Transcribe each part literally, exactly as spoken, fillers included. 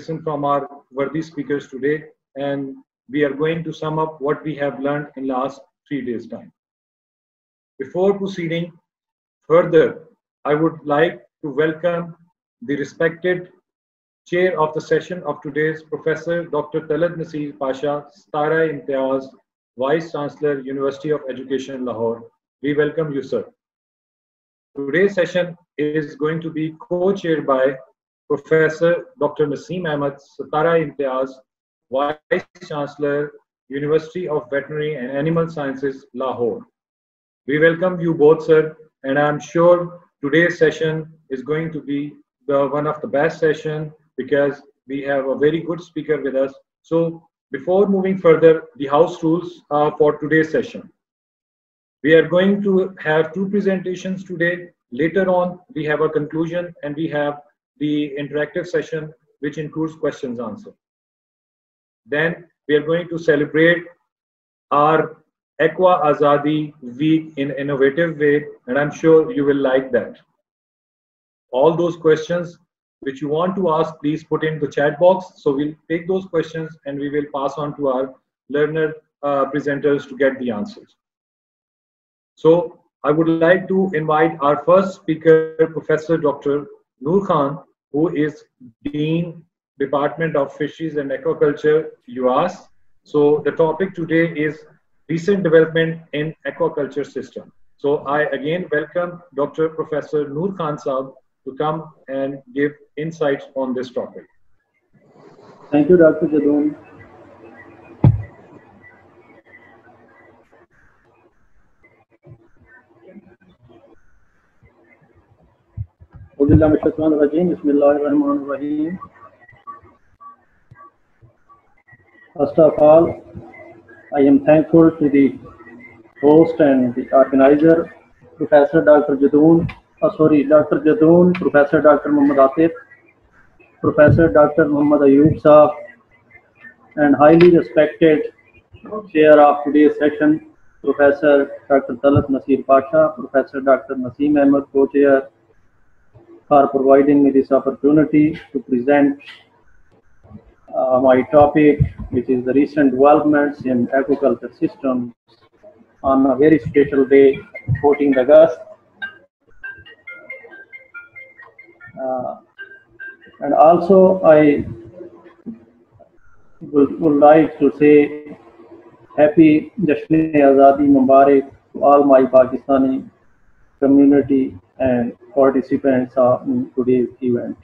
listen from our worthy speakers today, and we are going to sum up what we have learned in last three days' time. Before proceeding further, I would like to welcome the respected chair of the session of today's Professor Doctor Talat Naseer Pasha, Setara-e-Imtiaz, Vice Chancellor, University of Education, Lahore. We welcome you, sir. Today's session is going to be co-chaired by Professor Doctor Naseem Ahmed, Setara-e-Imtiaz, Vice Chancellor, University of Veterinary and Animal Sciences, Lahore. We welcome you both, sir, and I'm sure today's session is going to be the one of the best session because we have a very good speaker with us. So before moving further, the house rules uh, for today's session. We are going to have two presentations today. Later on, we have a conclusion and we have the interactive session, which includes questions answered. Then we are going to celebrate our Aqua Azadi Week in an innovative way, and I'm sure you will like that. All those questions which you want to ask, please put in the chat box. So we'll take those questions and we will pass on to our learner uh, presenters to get the answers. So I would like to invite our first speaker, Professor Doctor Noor Khan, who is Dean, Department of Fisheries and Aquaculture, U A S. So the topic today is recent development in aquaculture system. So I again welcome Doctor Professor Noor Khan Saab to come and give insights on this topic. Thank you, Doctor Jadoon. Bismillahirrahmanirrahim. First of all, I am thankful to the host and the organizer, Professor Doctor Jadoon, oh, sorry, Doctor Jadoon, Professor Doctor Muhammad Atif, Professor Doctor Muhammad Ayub Saab, and highly respected chair of today's session, Professor Doctor Talat Naseer Pasha, Professor Doctor Naseem Ahmed, co-chair, for providing me this opportunity to present uh, my topic, which is the recent developments in aquaculture systems on a very special day, fourteenth August. Uh, and also I would, would like to say happy Jashn-e-Azadi Mubarak to all my Pakistani community and participants in today's event.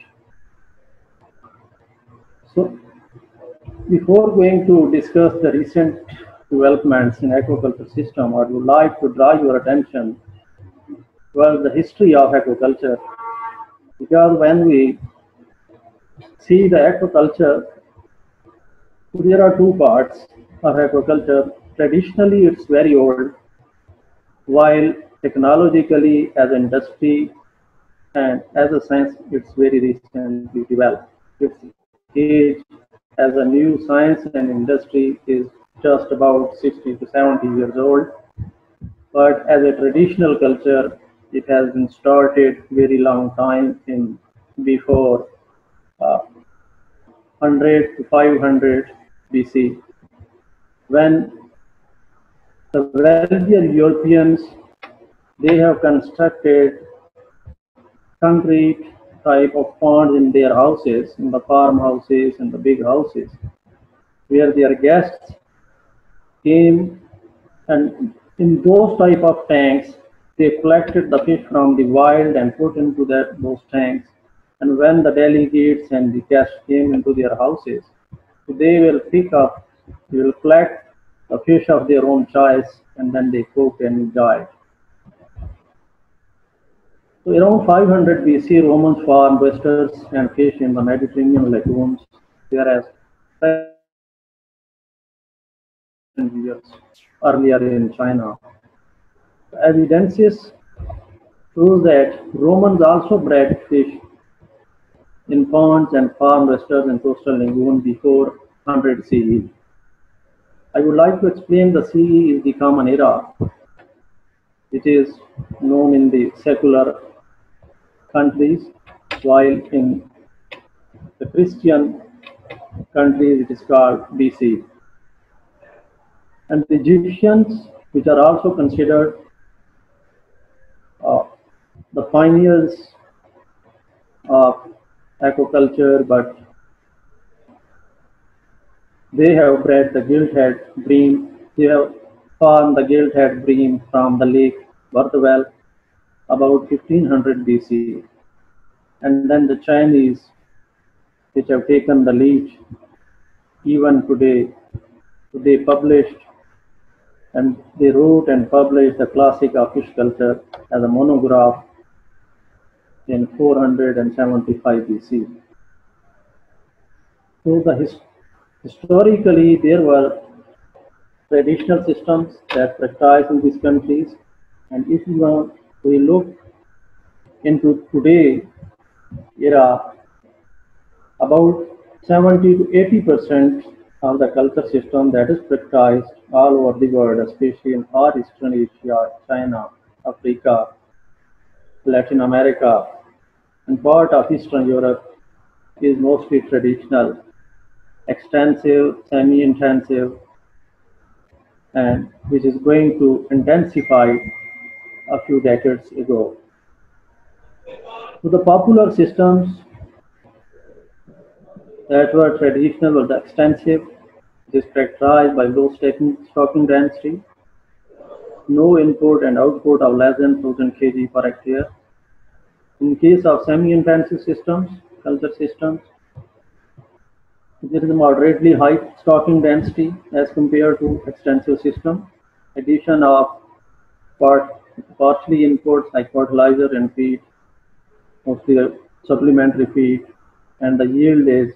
So before going to discuss the recent developments in aquaculture system, I would like to draw your attention well the history of aquaculture, because when we see the aquaculture, there are two parts of aquaculture. Traditionally, it's very old, while technologically as an industry and as a science, it's very recently developed. Its age as a new science and industry is just about sixty to seventy years old. But as a traditional culture, it has been started very long time in before uh, one hundred to five hundred B C, when the wealthier Europeans, they have constructed concrete type of ponds in their houses, in the farmhouses and the big houses, where their guests came, and in those type of tanks, they collected the fish from the wild and put into that those tanks. And when the delegates and the guests came into their houses, they will pick up, they will collect the fish of their own choice, and then they cook and enjoy it. So around five hundred B C, Romans farmed oysters and fish in the Mediterranean lagoons, whereas years earlier in China. Evidences shows that Romans also bred fish in ponds and farmed oysters in coastal lagoon before one hundred C E. I would like to explain the C E is the common era. It is known in the secular countries, while in the Christian countries, it is called B C. And the Egyptians, which are also considered uh, the pioneers of aquaculture, but they have bred the gilt-head bream. They have farmed the gilt-head bream from the lake Worthwell about fifteen hundred B C. And then the Chinese, which have taken the lead even today, they published and they wrote and published the classic of fish culture as a monograph in four hundred seventy-five B C. So the his, historically there were traditional systems that practiced in these countries, and if we, want, we look into today era, about seventy to eighty percent of the culture system that is practiced all over the world, especially in Far Eastern Asia, China, Africa, Latin America, and part of Eastern Europe is mostly traditional, extensive, semi-intensive, and which is going to intensify a few decades ago. So the popular systems that were traditional were the extensive, which is characterized by low stocking, stocking density, no input and output of less than one thousand kilograms per hectare. In case of semi-intensive systems, culture systems, there is a moderately high stocking density as compared to extensive system. Addition of part, partially inputs like fertilizer and feed, mostly supplementary feed, and the yield is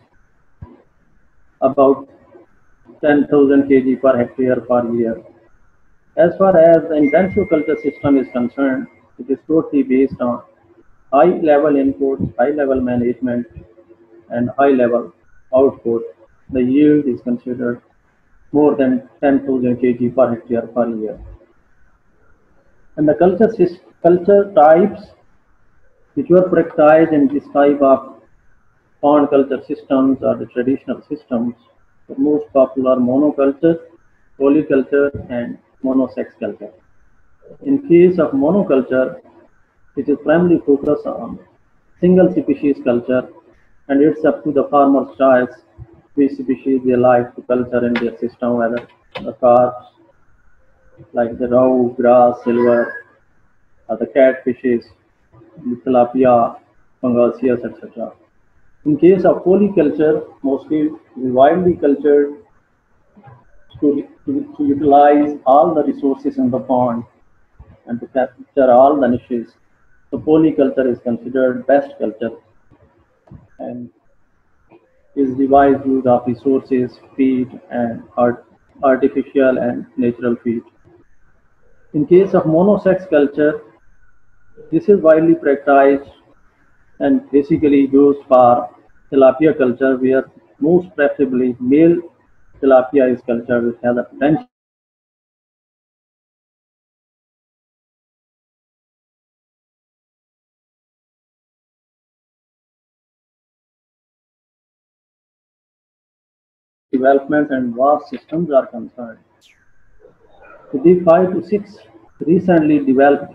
about ten thousand kilograms per hectare per year. As far as the intensive culture system is concerned, it is totally based on high level inputs, high level management, and high level output. The yield is considered more than ten thousand kilograms per hectare per year. And the culture, culture types which were practiced in this type of pond culture systems or the traditional systems, the most popular monoculture, polyculture, and monosex culture. In case of monoculture, it is primarily focused on single species culture, and it's up to the farmer's choice which species they like to culture in their system, whether the carps like the roe, grass, silver, or the catfishes, the tilapia, pangasius, et cetera. In case of polyculture, mostly widely cultured to, to, to utilize all the resources in the pond and to capture all the niches. So polyculture is considered best culture and is the wise use of resources, feed, and art, artificial and natural feed. In case of monosex culture, this is widely practiced and basically used for tilapia culture, where most preferably male tilapia is cultured, which has a potential development and vast systems are concerned. So the five to six recently developed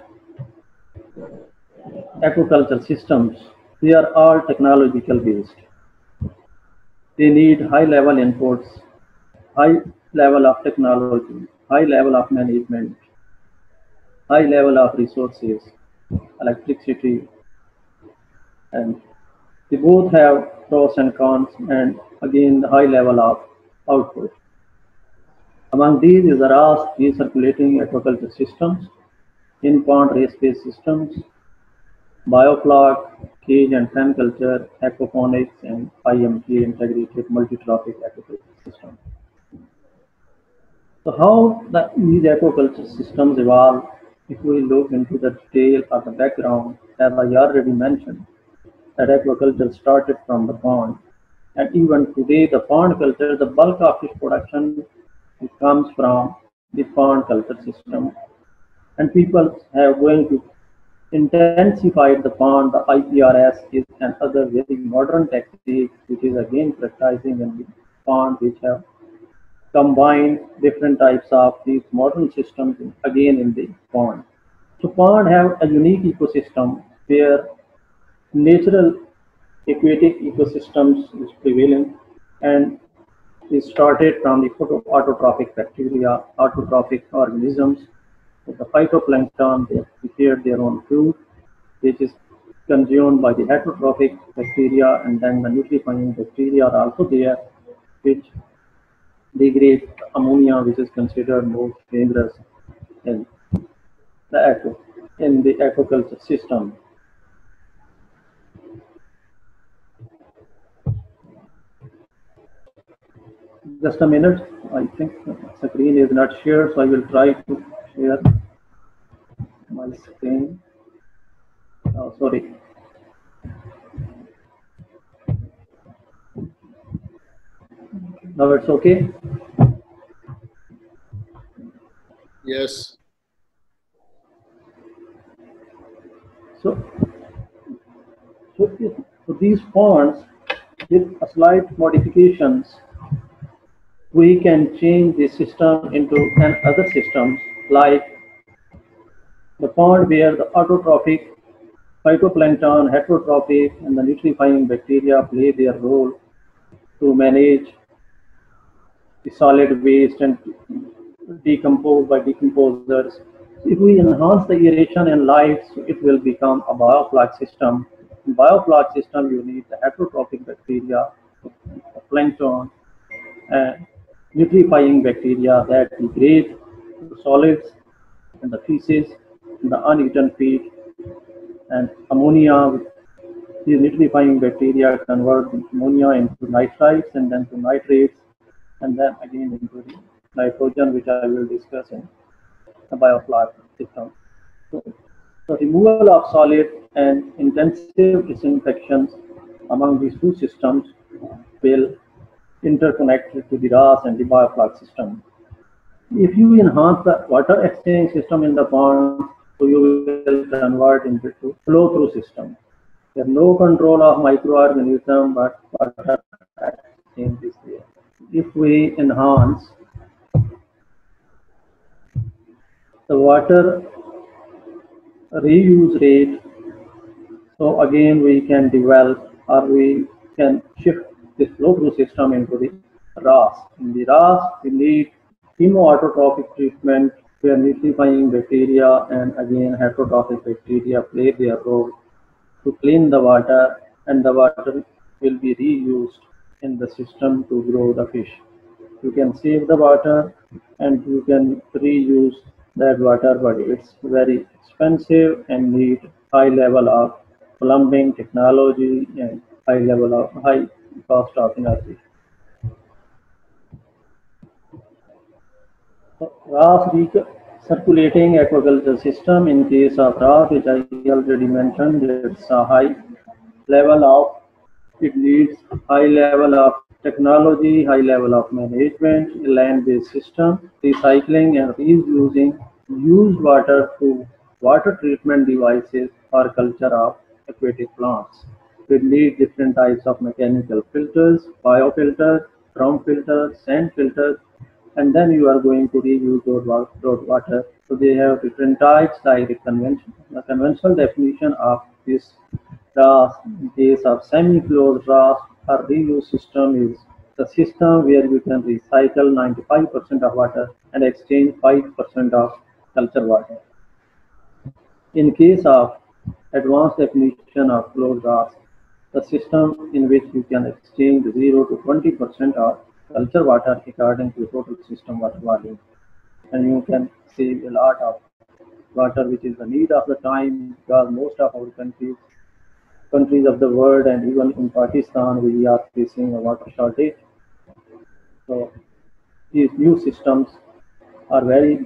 aquaculture systems, they are all technological based. They need high level inputs, high level of technology, high level of management, high level of resources, electricity, and they both have pros and cons, and again the high level of output. Among these is the raft recirculating aquaculture systems, in-pond race-based systems, biofloc, cage and pen culture, aquaponics, and I M T, integrated multi-trophic aquaculture system. So how the, these aquaculture systems evolve, if we look into the detail of the background, as I already mentioned, that aquaculture started from the pond. And even today, the pond culture, the bulk of fish production, it comes from the pond culture system. And people have going to intensify the pond. The I P R S is another very modern technique, which is again practicing in the pond which have combined different types of these modern systems again in the pond. So pond have a unique ecosystem where natural aquatic ecosystems is prevailing, and it started from the photo autotrophic bacteria, autotrophic organisms. So the phytoplankton, they prepared their own food, which is consumed by the heterotrophic bacteria, and then the nutrifying bacteria are also there, which degrade ammonia, which is considered most dangerous in the aqua, in the aquaculture system. Just a minute, I think the screen is not shared, so I will try to share my screen. Oh, sorry. Now it's okay? Yes. So, so, if, so these ponds, with a slight modifications, we can change the system into another systems, like the pond where the autotrophic phytoplankton, heterotrophic, and the nutrifying bacteria play their role to manage the solid waste and decompose by decomposers. If we enhance the aeration and light, so it will become a bioflux system. In bioflux system, you need the heterotrophic bacteria, the plankton, and nutrifying bacteria that degrade the solids and the feces and the uneaten feed, and ammonia. These nutrifying bacteria convert ammonia into nitrites and then to nitrates, and then again into the nitrogen, which I will discuss in the bioflux system. So, the removal of solid and intensive disinfections among these two systems will interconnect to the R A S and the bioflux system. If you enhance the water exchange system in the pond, so you will convert into flow-through system. There is no control of microorganism, but water exchange is there. If we enhance the water reuse rate, so again we can develop, or we can shift this flow-through system into the R A S. In the R A S, we need chemoautotrophic treatment where nutrifying bacteria and again heterotrophic bacteria play their role to clean the water, and the water will be reused in the system to grow the fish. You can save the water and you can reuse that water, but it's very expensive and need high level of plumbing technology and high level of high cost of energy. So, R A S circulating aquaculture system, in case of R A S, which I already mentioned, it's a high level of, it needs high level of technology, high level of management, land-based system, recycling and reusing used water through water treatment devices for culture of aquatic plants. We need different types of mechanical filters, biofilters, drum filters, sand filters, and then you are going to reuse those water. So they have different types, like the convention, the conventional definition of this R A S, in case of semi-closed R A S or reuse system, is the system where you can recycle ninety-five percent of water and exchange five percent of culture water. In case of advanced definition of closed R A S, the system in which you can exchange zero to twenty percent of culture water according to total system water volume, and you can save a lot of water, which is the need of the time, because most of our countries countries of the world and even in Pakistan we are facing a water shortage. So these new systems are very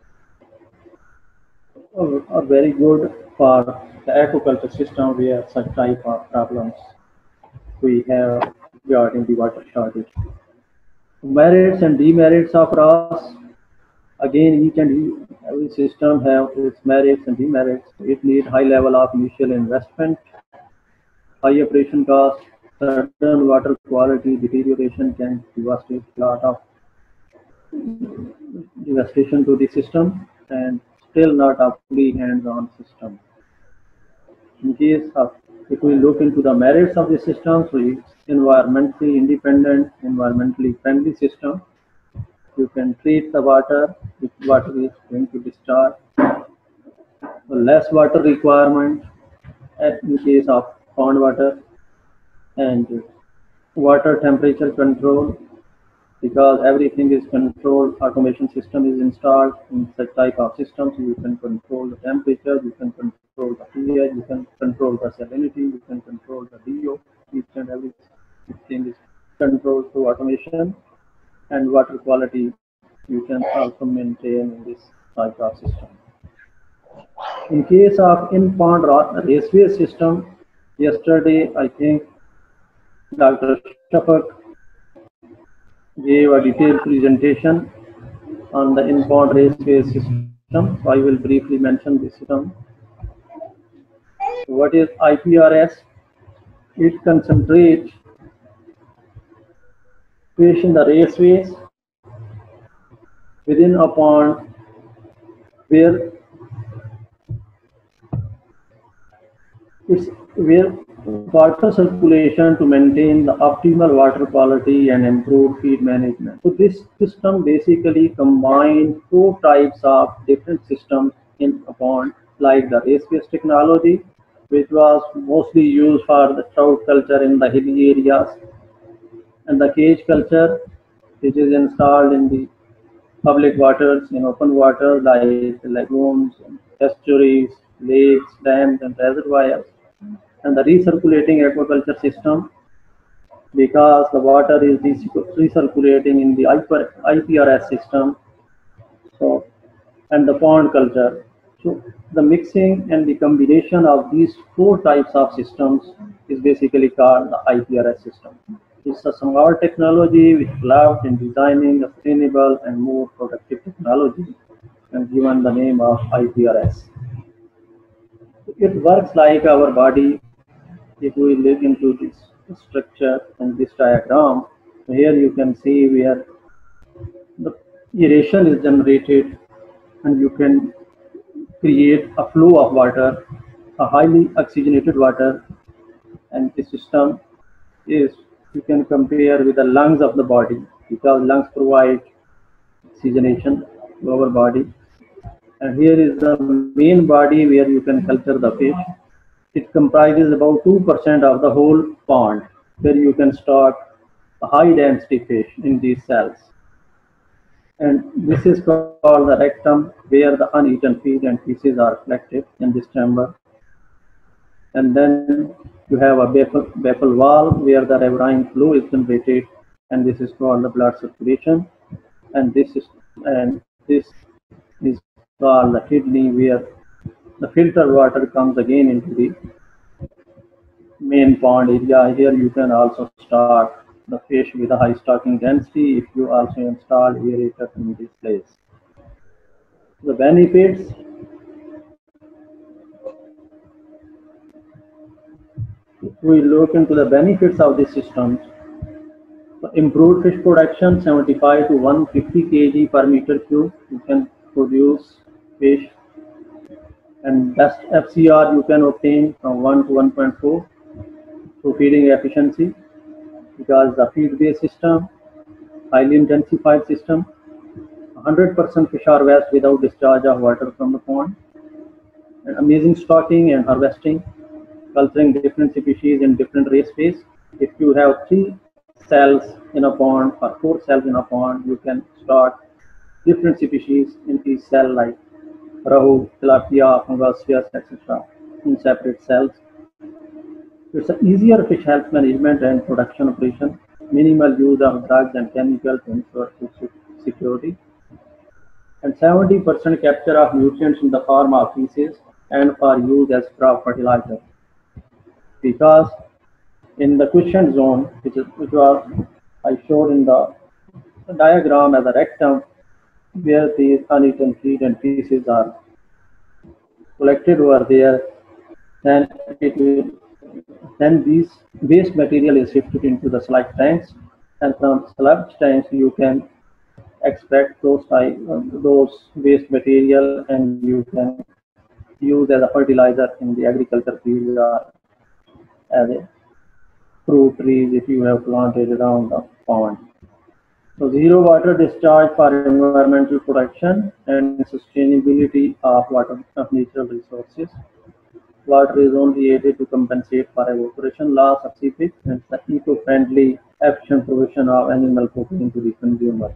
are very good for the aquaculture system where such type of problems we have regarding the water shortage. Merits and demerits of R A S. Again, each and every system have its merits and demerits. It needs high level of initial investment, high operation cost, sudden water quality deterioration can devastate a lot of devastation to the system, and still not a fully hands-on system. In case of, if we look into the merits of the system, so it's environmentally independent, environmentally friendly system. You can treat the water if water is going to discharge. So less water requirement in case of pond water, and water temperature control, because everything is controlled. Automation system is installed in such type of systems. You can control the temperature, you can control the pH, you can control the salinity, you can control the D O. Each and everything is controlled through automation, and water quality you can also maintain in this type of system. In case of in-pond raceway system, yesterday I think Doctor Shafak gave a detailed presentation on the in-pond raceway system. So I will briefly mention this system. What is I P R S? It concentrates fish in the raceways within a pond where it's where water circulation to maintain the optimal water quality and improve feed management. So this system basically combines two types of different systems in a pond, like the raceways technology, which was mostly used for the trout culture in the hilly areas, and the cage culture, which is installed in the public waters, in open water like lagoons, estuaries, lakes, dams, and reservoirs. And the recirculating aquaculture system, because the water is recirculating in the I P R S system, so, and the pond culture. So the mixing and the combination of these four types of systems is basically called the I P R S system. It's a smart technology which allowed in designing a sustainable and more productive technology, and given the name of I P R S. It works like our body. If we look into this structure and this diagram, here you can see where the aeration is generated, and you can create a flow of water, a highly oxygenated water, and the system is, you can compare with the lungs of the body, because lungs provide oxygenation to our body. And here is the main body where you can culture the fish. It comprises about two percent of the whole pond, where you can stock a high density fish in these cells. And this is called the rectum, where the uneaten feed and feces are collected in this chamber. And then you have a baffle, baffle wall, where the riverine flow is generated, and this is called the blood circulation. And this is and this is called the kidney, where the filtered water comes again into the main pond area. Here you can also stock the fish with a high stocking density if you also install aerator in this place. The benefits. If we look into the benefits of this system, so improved fish production, seventy-five to one hundred fifty kilograms per meter cube. You can produce fish, and best F C R you can obtain from one to one point four through feeding efficiency, because the feed-based system, highly intensified system, one hundred percent fish harvest without discharge of water from the pond, and amazing stocking and harvesting, culturing different species in different raceways. If you have three cells in a pond or four cells in a pond, you can stock different species in each cell, like rahu, tilapia, pangasius, et cetera, in separate cells. It's an easier fish health management and production operation, minimal use of drugs and chemicals to ensure food security, and seventy percent capture of nutrients in the form of feces and for use as crop fertilizer. Because in the quiescent zone, which is which was I showed in the diagram as a rectum, where these uneaten feed and feces are collected over there, then it will Then these waste material is shifted into the sludge tanks, and from sludge tanks you can extract those type, uh, those waste material, and you can use as a fertilizer in the agriculture field or as a fruit trees if you have planted around the pond. So zero water discharge for environmental protection and sustainability of water of natural resources. Water is only added to compensate for evaporation loss of seepage and the eco-friendly efficient provision of animal protein to the consumer.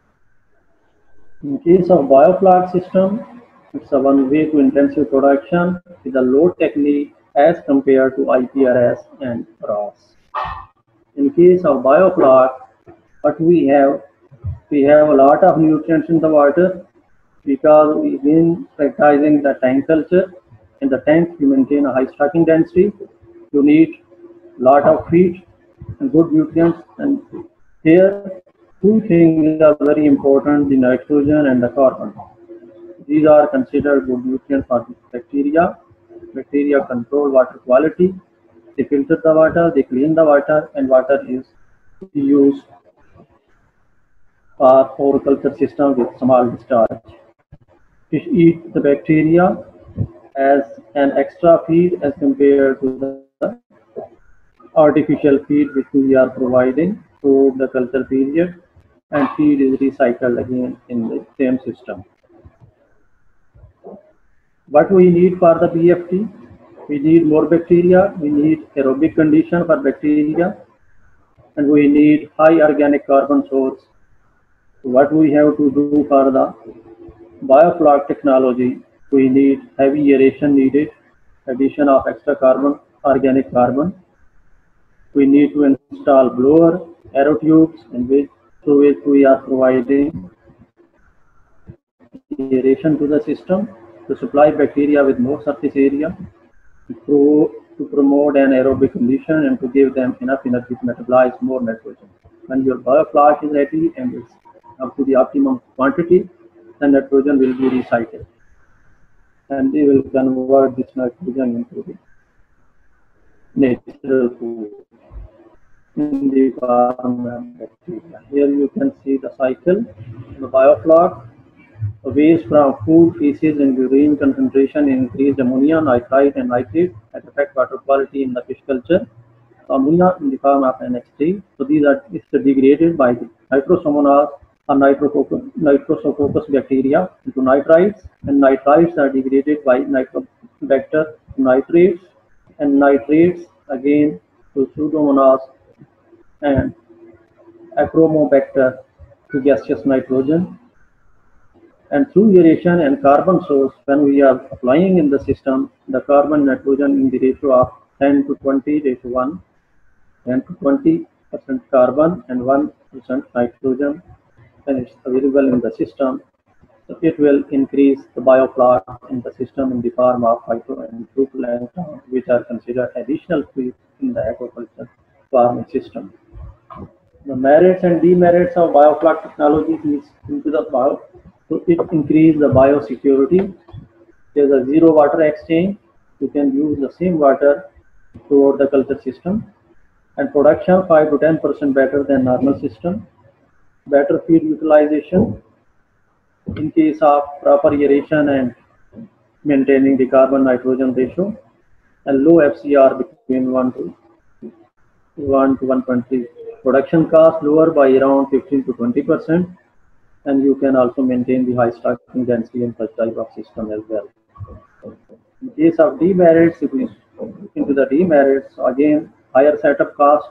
In case of biofloc system, it's a one way to intensive production with a low technique as compared to I P R S and R O S. In case of biofloc, what we have, we have a lot of nutrients in the water because we've been practicing the tank culture. In the tank, you maintain a high stocking density. You need a lot of feed and good nutrients. And here, two things are very important: the nitrogen and the carbon. These are considered good nutrients for bacteria. Bacteria control water quality. They filter the water, they clean the water, and water is used for horticulture system with small discharge. Fish eat the bacteria as an extra feed as compared to the artificial feed which we are providing through the culture period, and feed is recycled again in the same system. What we need for the B F T? We need more bacteria, we need aerobic condition for bacteria, and we need high organic carbon source. What we have to do for the biofloc technology, we need heavy aeration needed, addition of extra carbon, organic carbon. We need to install blower, aero tubes, in which through which we are providing aeration to the system to supply bacteria with more surface area, to, to promote an aerobic condition and to give them enough energy to metabolize more nitrogen. When your biofloc is ready and it's up to the optimum quantity, then nitrogen will be recycled, and they will convert this nitrogen into the natural food in the form of bacteria. Here you can see the cycle. The biofloc, the waste from food, feces, and urine concentration increased ammonia, nitrite, and nitrate that affect water quality in the fish culture. Ammonia in the form of N H three. So these are it's degraded by the nitrosomonas or nitrococcus, nitrosococcus bacteria into nitrites, and nitrites are degraded by nitrobacter nitrates, and nitrates again to pseudomonas and achromobacter to gaseous nitrogen. And through aeration and carbon source, when we are applying in the system, the carbon nitrogen in the ratio of ten to twenty ratio one, ten to twenty percent carbon and one percent nitrogen, and it's available in the system. So it will increase the biofloc in the system in the form of phyto and zooplankton, which are considered additional feed in the aquaculture farming system. The merits and demerits of biofloc technology is into the bio. So it increases the biosecurity. There's a zero water exchange. You can use the same water throughout the culture system, and production five to ten percent better than normal system. Better feed utilization in case of proper aeration and maintaining the carbon nitrogen ratio, and low F C R between one to one to one point three. Production cost lower by around fifteen to twenty percent, and you can also maintain the high stocking density in such type of system as well. In case of demerits, if we look into the demerits, again higher setup cost.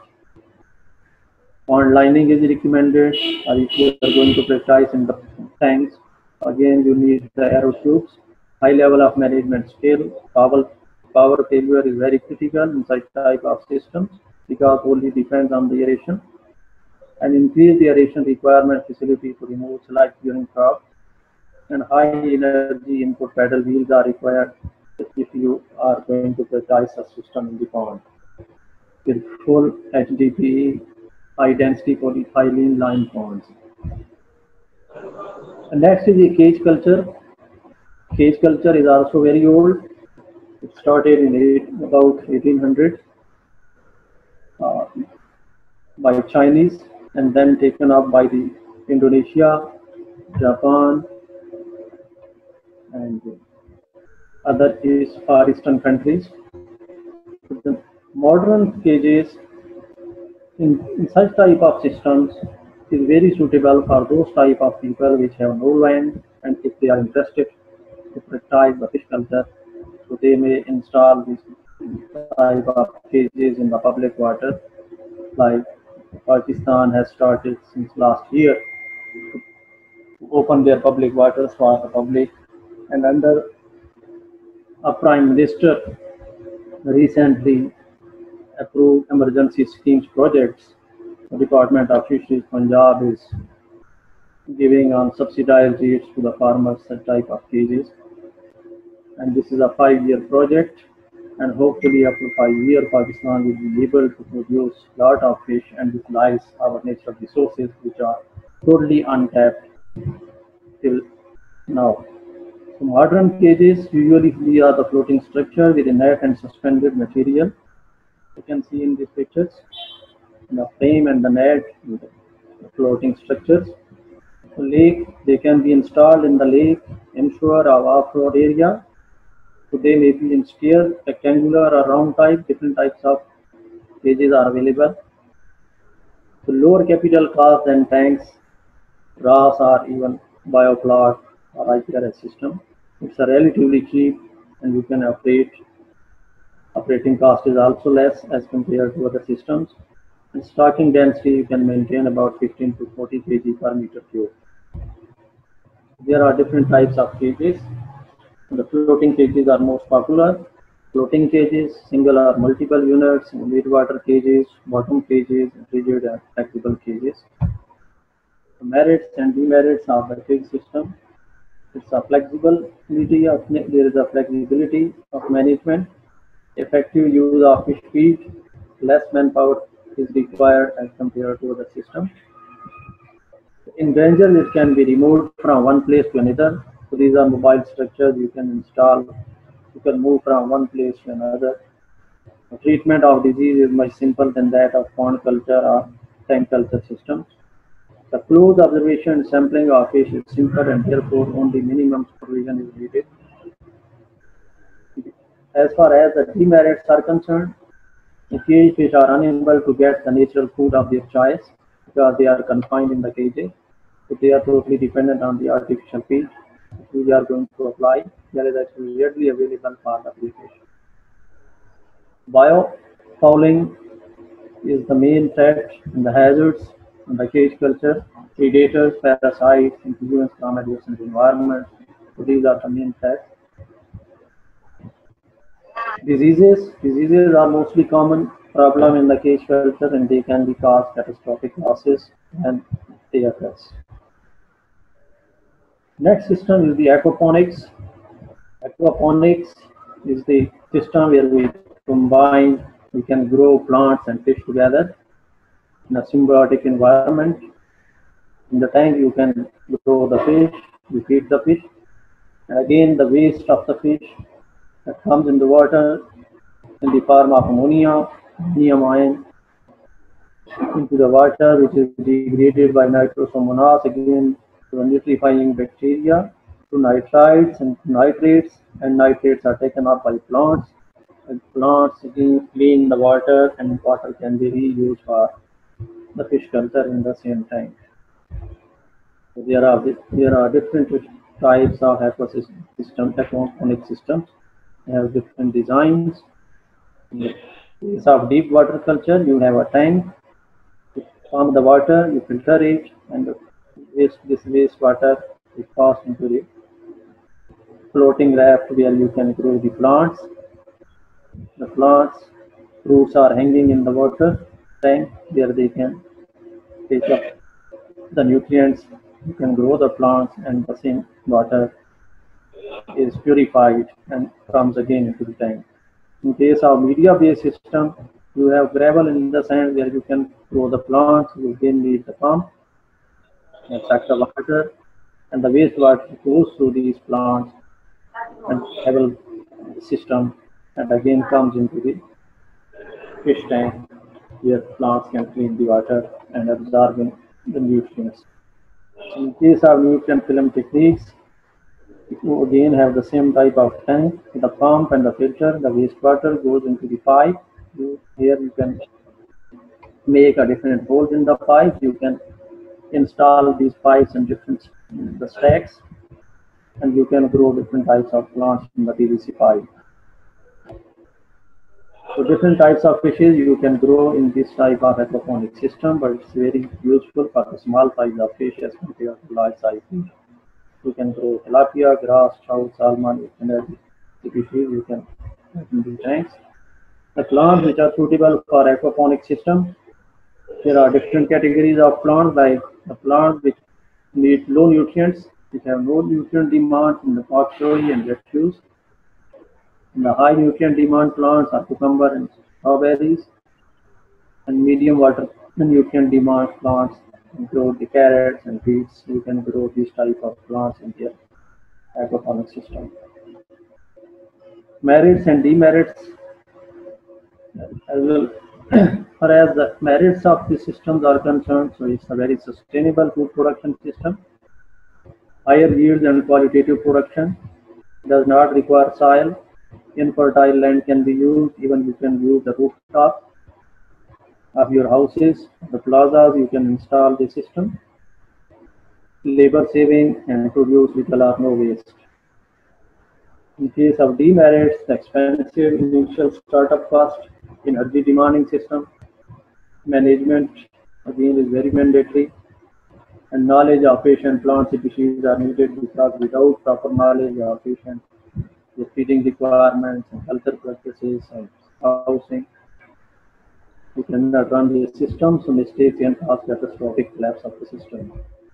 Pond lining is recommended, or if you are going to practice in the tanks, again you need the aero tubes. High level of management skill. Power, power failure is very critical in such type of systems because only depends on the aeration. And increase the aeration requirement facility to remove sludge during crop. And high energy input paddle wheels are required if you are going to practice a system in the pond with full H D P E, high density polyethylene lined ponds. And next is the cage culture. Cage culture is also very old. It started in eight, about eighteen hundred. uh, by Chinese and then taken up by the Indonesia, Japan, and other East Far Eastern countries. The modern cages in, in such type of systems is very suitable for those type of people which have no land, and if they are interested to practice the fish culture, so they may install this type of cages in the public water. Like Pakistan has started since last year to open their public waters for the public, and under a prime minister recently approved emergency schemes projects, the Department of Fisheries Punjab is giving on subsidized rates to the farmers such type of cages. And this is a five-year project, and hopefully after five years Pakistan will be able to produce a lot of fish and utilize our natural resources which are totally untapped till now. So modern cages usually are the floating structure with a net and suspended material. You can see in these pictures the frame and the net with the floating structures. So lake, they can be installed in the lake, inshore or offshore area. So they may be in sphere, rectangular or round type, different types of cages are available. So lower capital cost than tanks, R A S or even biofloc or I P R S system. It's a relatively cheap and you can operate. Operating cost is also less as compared to other systems. And stocking density you can maintain about fifteen to forty kilograms per meter cube. There are different types of cages. The floating cages are most popular. Floating cages, single or multiple units, mid-water cages, bottom cages, rigid and flexible cages. The merits and demerits of the cage system. It's a flexibility of there is a flexibility of management, effective use of fish feed, less manpower is required as compared to other systems. In danger, it can be removed from one place to another. So these are mobile structures you can install. You can move from one place to another. The treatment of disease is much simpler than that of pond culture or tank culture systems. The close observation and sampling of fish is simple and therefore only minimum supervision is needed. As far as the demerits are concerned, the cage fish are unable to get the natural food of their choice because they are confined in the cages. So they are totally dependent on the artificial feed which we are going to apply. That is actually readily available for the fish. Biofouling is the main threat and the hazards in the cage culture. Predators, parasites, influence from adjacent environment. So these are the main threats. Diseases. Diseases are mostly common problem in the cage culture and they can be cause catastrophic losses and they occur. Next system is the aquaponics. Aquaponics is the system where we combine, we can grow plants and fish together in a symbiotic environment. In the tank you can grow the fish, you feed the fish, and again the waste of the fish that comes in the water in the form of ammonia, ammonium ion into the water which is degraded by nitrosomonas again to a nutrifying bacteria to nitrites and nitrates, and nitrates are taken up by plants and plants again clean the water and water can be reused for the fish culture in the same tank. So there are there are different types of ecosystem aquaponic systems. They have different designs. In the case of deep water culture, you have a tank. You pump the water, you filter it, and waste this waste water is passed into the floating raft where you can grow the plants. The plants, fruits are hanging in the water tank where they can take up the nutrients. You can grow the plants and the same water is purified and comes again into the tank. In case of media-based system, you have gravel in the sand where you can grow the plants. You again need the pump and suck the water, and the wastewater goes through these plants and gravel system, and again comes into the fish tank. where plants can clean the water and absorbing the nutrients. In case of nutrient film techniques, you again have the same type of tank, the pump and the filter. The wastewater goes into the pipe. You, here you can make a different holes in the pipe. You can install these pipes in different the stacks, and you can grow different types of plants in the P V C pipe. So different types of fishes you can grow in this type of aquaponic system, but it's very useful for the small size of fish as compared to large size fish. You can grow tilapia, grass, trout, salmon, energy species you can put in the tanks. The plants which are suitable for aquaponic system, there are different categories of plants, like the plants which need low nutrients, which have no nutrient demand in the pak choi and lettuce. And the high nutrient demand plants are cucumber and strawberries, and medium water nutrient demand plants include the carrots and beets. You can grow these type of plants in your aquaponic system. Merits and demerits as well. Whereas the merits of the systems are concerned, so it's a very sustainable food production system, higher yields and qualitative production, does not require soil, infertile land can be used, even you can use the rooftop of your houses, the plazas, you can install the system, labor saving and produce little or no waste. In case of demerits, the expensive initial startup cost, energy demanding system, management again is very mandatory, and knowledge of fish and plant species are needed, because without proper knowledge of fish and the feeding requirements and culture practices and housing, you cannot run the system, so mistakes can cause catastrophic collapse of the system.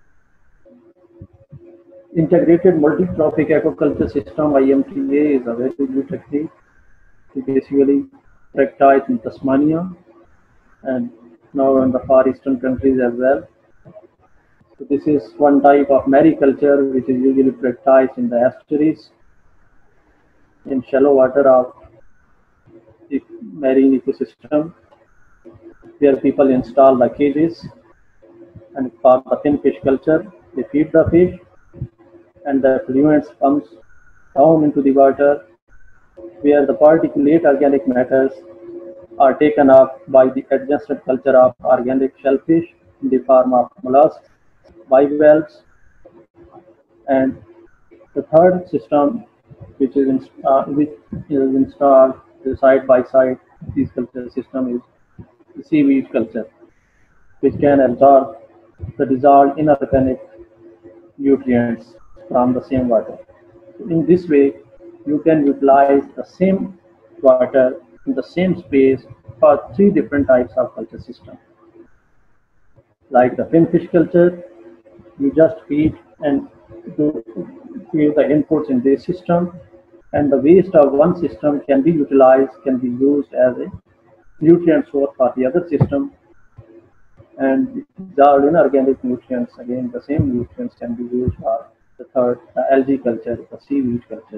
Integrated multi-trophic aquaculture system, I M T A, is a very new technique. It basically practiced in Tasmania and now in the far eastern countries as well. So this is one type of mariculture which is usually practiced in the estuaries, in shallow water of the marine ecosystem, where people install the cages, and for the finfish culture, they feed the fish, and the effluents comes down into the water, where the particulate organic matters are taken up by the adjacent culture of organic shellfish in the form of mollusks, bivalves, and the third system, which is, in, uh, which is installed side by side this culture system, is the seaweed culture, which can absorb the dissolved inorganic nutrients from the same water. In this way, you can utilize the same water in the same space for three different types of culture system. Like the finfish culture, you just feed and do give the inputs in this system, and the waste of one system can be utilized, can be used as a nutrient source for the other system, and the inorganic nutrients, again the same nutrients can be used for the third, the algae culture, the seaweed culture.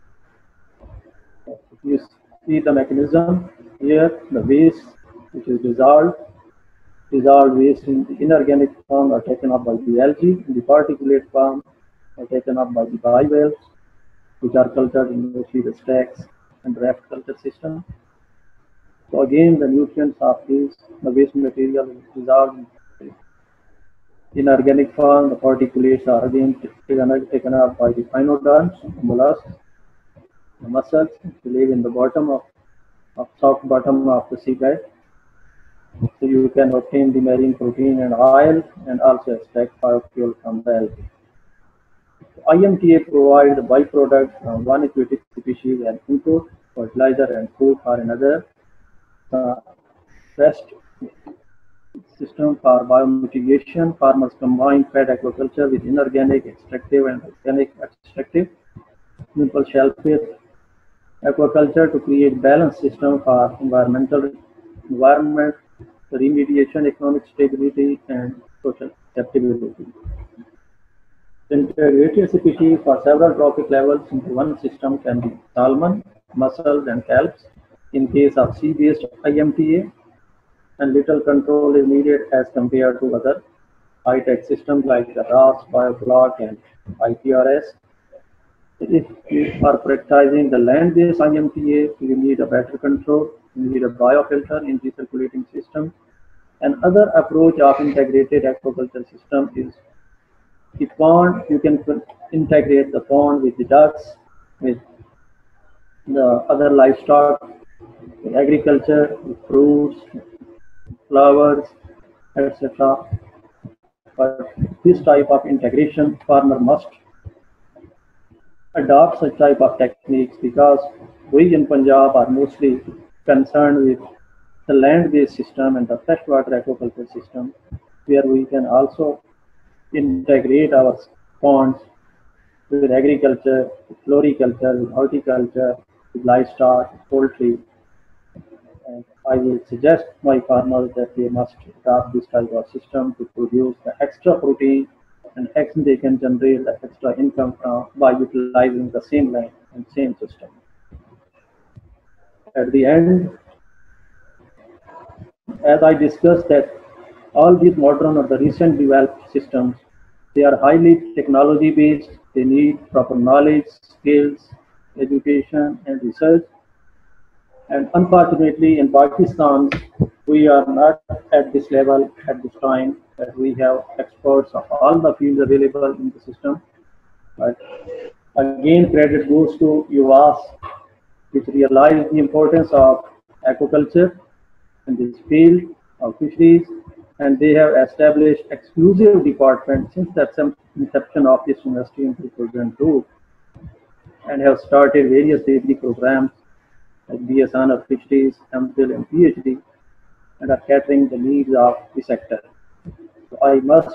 If you see the mechanism here, the waste which is dissolved, dissolved waste in the inorganic form are taken up by the algae, in the particulate form are taken up by the bivalves, which are cultured in mostly the stacks and raft culture system. So again, the nutrients of these, the waste material is dissolved in inorganic form. The particulates are again taken, taken up by the phynoderms, the mollusks, the mussels, which live in the bottom of, of soft bottom of the seabed. So you can obtain the marine protein and oil, and also extract biofuel from the algae. So I M T A provides the byproducts from one aquatic species and input, fertilizer and food for another. Uh, best system for biomitigation, farmers combine fed aquaculture with inorganic extractive and organic extractive simple shellfish aquaculture to create balanced system for environmental environment, remediation, economic stability, and social adaptability. Integrated species for several trophic levels into one system can be salmon, mussels, and kelps in case of sea-based I M T A, and little control is needed as compared to other high-tech systems like the R A S, BioFloc, and I P R S. If you are prioritizing the land-based I M T A, you need a better control, you need a biofilter in recirculating system. Another approach of integrated aquaculture system is the pond. You can integrate the pond with the ducks, with the other livestock, with agriculture, with fruits, flowers, et cetera. But this type of integration, farmer must adopt such type of techniques because we in Punjab are mostly concerned with the land-based system and the freshwater aquaculture system, where we can also integrate our ponds with agriculture, with floriculture, with horticulture, with livestock, poultry. And I will suggest my farmers that they must adopt this type of system to produce the extra protein, and hence they can generate the extra income from by utilizing the same land and same system. At the end, as I discussed, that all these modern or the recent developed systems, they are highly technology based. They need proper knowledge, skills, education, and research. And unfortunately, in Pakistan, we are not at this level at this time, that we have experts of all the fields available in the system. But again, credit goes to U A S, which realized the importance of aquaculture in this field of fisheries, and they have established exclusive departments since the inception of this university in two thousand two, and have started various degree programs like B S Honor Fisheries, M Phil, and PhD, and are catering the needs of the sector. So I must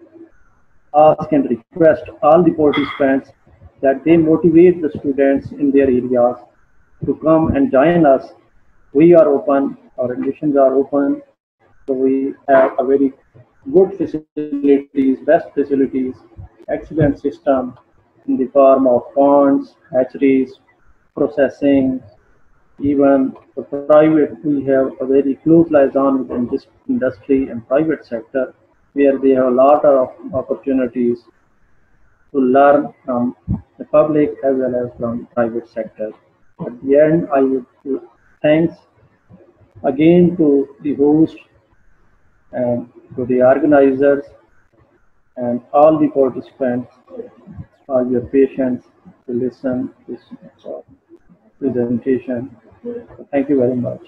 ask and request all the participants that they motivate the students in their areas to come and join us. We are open, our admissions are open, so we have a very good facilities, best facilities, excellent system in the form of ponds, hatcheries, processing. Even for private, we have a very close liaison with the industry and private sector, where they have a lot of opportunities to learn from the public as well as from the private sector. At the end, I would thanks again to the host and to the organizers and all the participants for your patience to listen to this presentation. Thank you very much.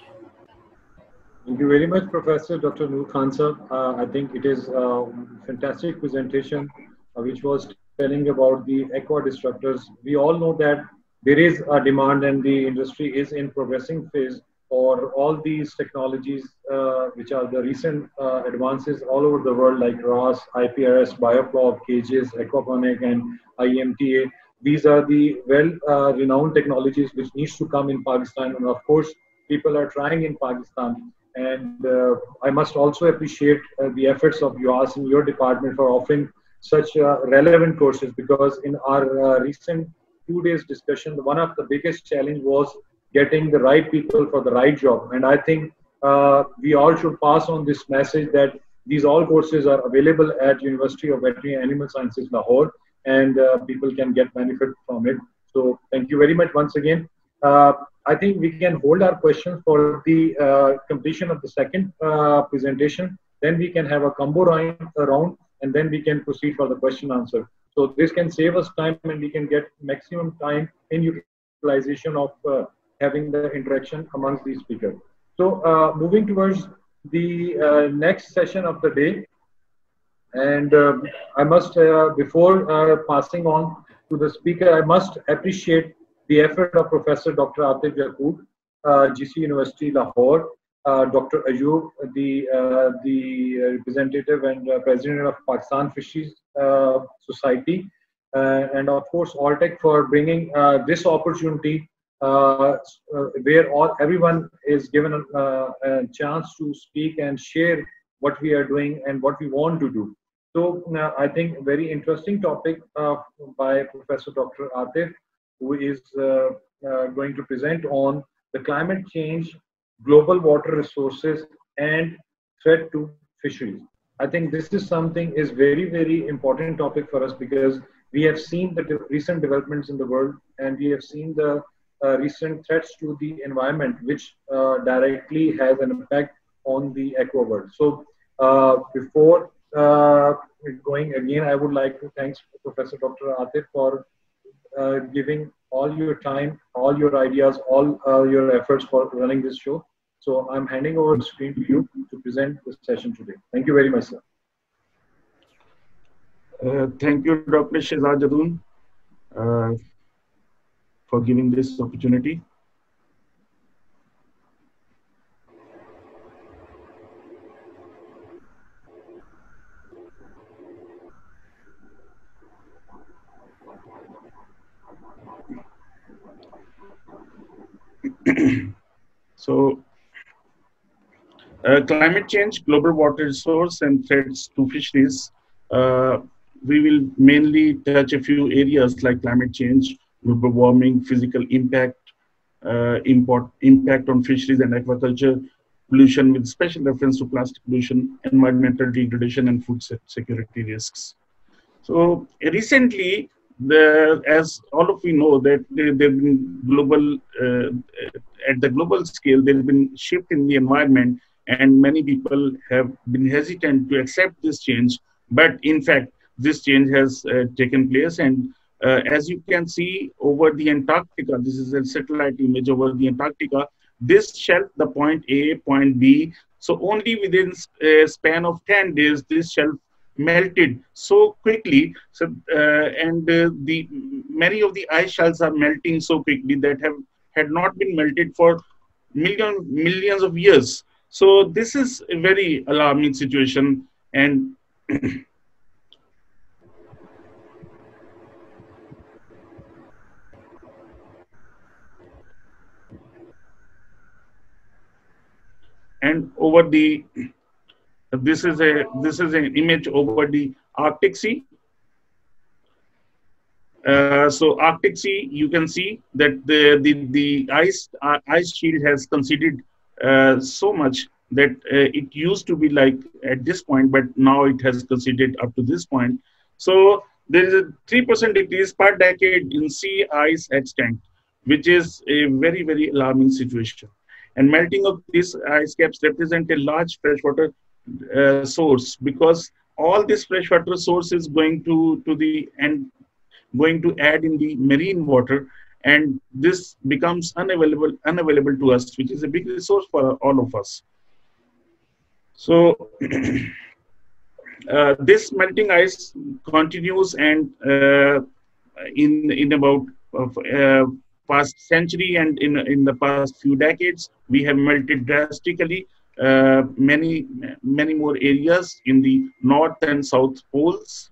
Thank you very much, Professor Doctor Noor Khan sir. Uh, I think it is a fantastic presentation uh, which was telling about the aqua disruptors. We all know that there is a demand and the industry is in progressing phase for all these technologies uh, which are the recent uh, advances all over the world, like R A S, I P R S, BioFloc, cages, aquaponic, and I M T A. These are the well-renowned uh, technologies which needs to come in Pakistan, and of course, people are trying in Pakistan. And uh, I must also appreciate uh, the efforts of U A S and your department for offering such uh, relevant courses, because in our uh, recent two days discussion, one of the biggest challenge was getting the right people for the right job. And I think uh, we all should pass on this message that these all courses are available at University of Veterinary and Animal Sciences, Lahore, and uh, people can get benefit from it. So thank you very much once again. Uh, I think we can hold our questions for the uh, completion of the second uh, presentation. Then we can have a combo round, and then we can proceed for the question answer. So this can save us time, and we can get maximum time in utilization of uh, having the interaction amongst these speakers. So uh, moving towards the uh, next session of the day. And uh, I must, uh, before uh, passing on to the speaker, I must appreciate the effort of Professor Doctor Atif Yaqub, uh, G C University, Lahore, uh, Doctor Ayub, the, uh, the representative and uh, president of Pakistan Fisheries uh, Society, uh, and of course, Alltech for bringing uh, this opportunity uh, where all, everyone is given a, a chance to speak and share what we are doing and what we want to do. So uh, I think a very interesting topic uh, by Professor Doctor Atif, who is uh, uh, going to present on the climate change, global water resources, and threat to fisheries. I think this is something is very, very important topic for us because we have seen the de recent developments in the world and we have seen the uh, recent threats to the environment, which uh, directly has an impact on the aqua world. So uh, before uh, going again, I would like to thank Professor Doctor Atif for uh, giving all your time, all your ideas, all uh, your efforts for running this show. So I'm handing over the screen to you to present the session today. Thank you very much, sir. Uh, thank you, Doctor Shehzad Jadoon, uh, for giving this opportunity. So, uh, climate change, global water resource, and threats to fisheries. Uh, we will mainly touch a few areas like climate change, global warming, physical impact, uh, import, impact on fisheries and aquaculture, pollution with special reference to plastic pollution, environmental degradation, and food security risks. So recently, the, as all of we know that there have been global, uh, at the global scale, there has been shift in the environment and many people have been hesitant to accept this change. But in fact, this change has uh, taken place. And uh, as you can see over the Antarctica, this is a satellite image over the Antarctica, this shelf, the point A, point B, so only within a span of ten days, this shelf melted so quickly, so uh, and uh, the many of the ice shelves are melting so quickly that have had not been melted for million millions of years. So this is a very alarming situation. And and over the this is a this is an image over the Arctic Sea. Uh, so Arctic Sea, you can see that the the, the ice uh, ice shield has conceded uh, so much that uh, it used to be like at this point, but now it has conceded up to this point. So there is a three percent decrease per decade in sea ice extent, which is a very, very alarming situation. And melting of these ice caps represent a large freshwater uh, source, because all this freshwater source is going to, to the end going to add in the marine water, and this becomes unavailable unavailable to us, which is a big resource for all of us. So uh, this melting ice continues, and uh, in in about uh, past century and in in the past few decades, we have melted drastically uh, many many more areas in the north and south poles.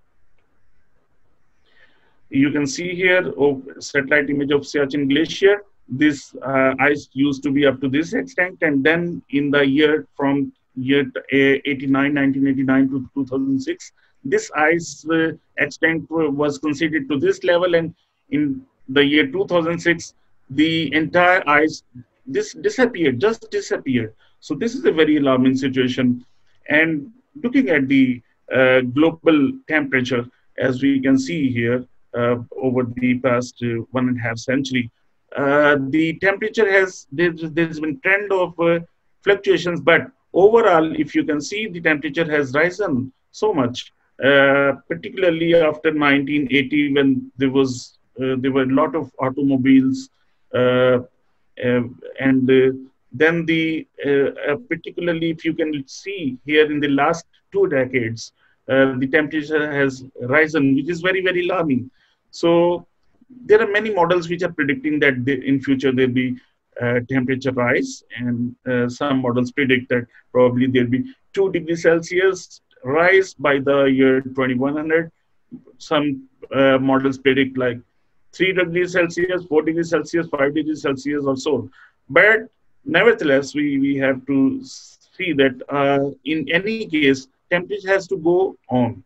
You can see here a satellite image of Siachen Glacier. This uh, ice used to be up to this extent, and then in the year from year eighty-nine, nineteen eighty-nine to two thousand six, this ice uh, extent was considered to this level, and in the year two thousand six, the entire ice this disappeared, just disappeared. So this is a very alarming situation. And looking at the uh, global temperature, as we can see here, uh, over the past uh, one and a half century, uh, the temperature has, there's, there's been trend of uh, fluctuations, but overall, if you can see, the temperature has risen so much, uh, particularly after nineteen eighty, when there was uh, there were a lot of automobiles, uh, uh, and uh, then the uh, uh, particularly if you can see here in the last two decades, uh, the temperature has risen, which is very, very alarming. So there are many models which are predicting that they, in future there'll be uh, temperature rise, and uh, some models predict that probably there'll be two degrees Celsius rise by the year twenty-one hundred. Some uh, models predict like three degrees Celsius, four degrees Celsius, five degrees Celsius or so. But nevertheless, we, we have to see that uh, in any case, temperature has to go on.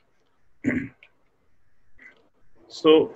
So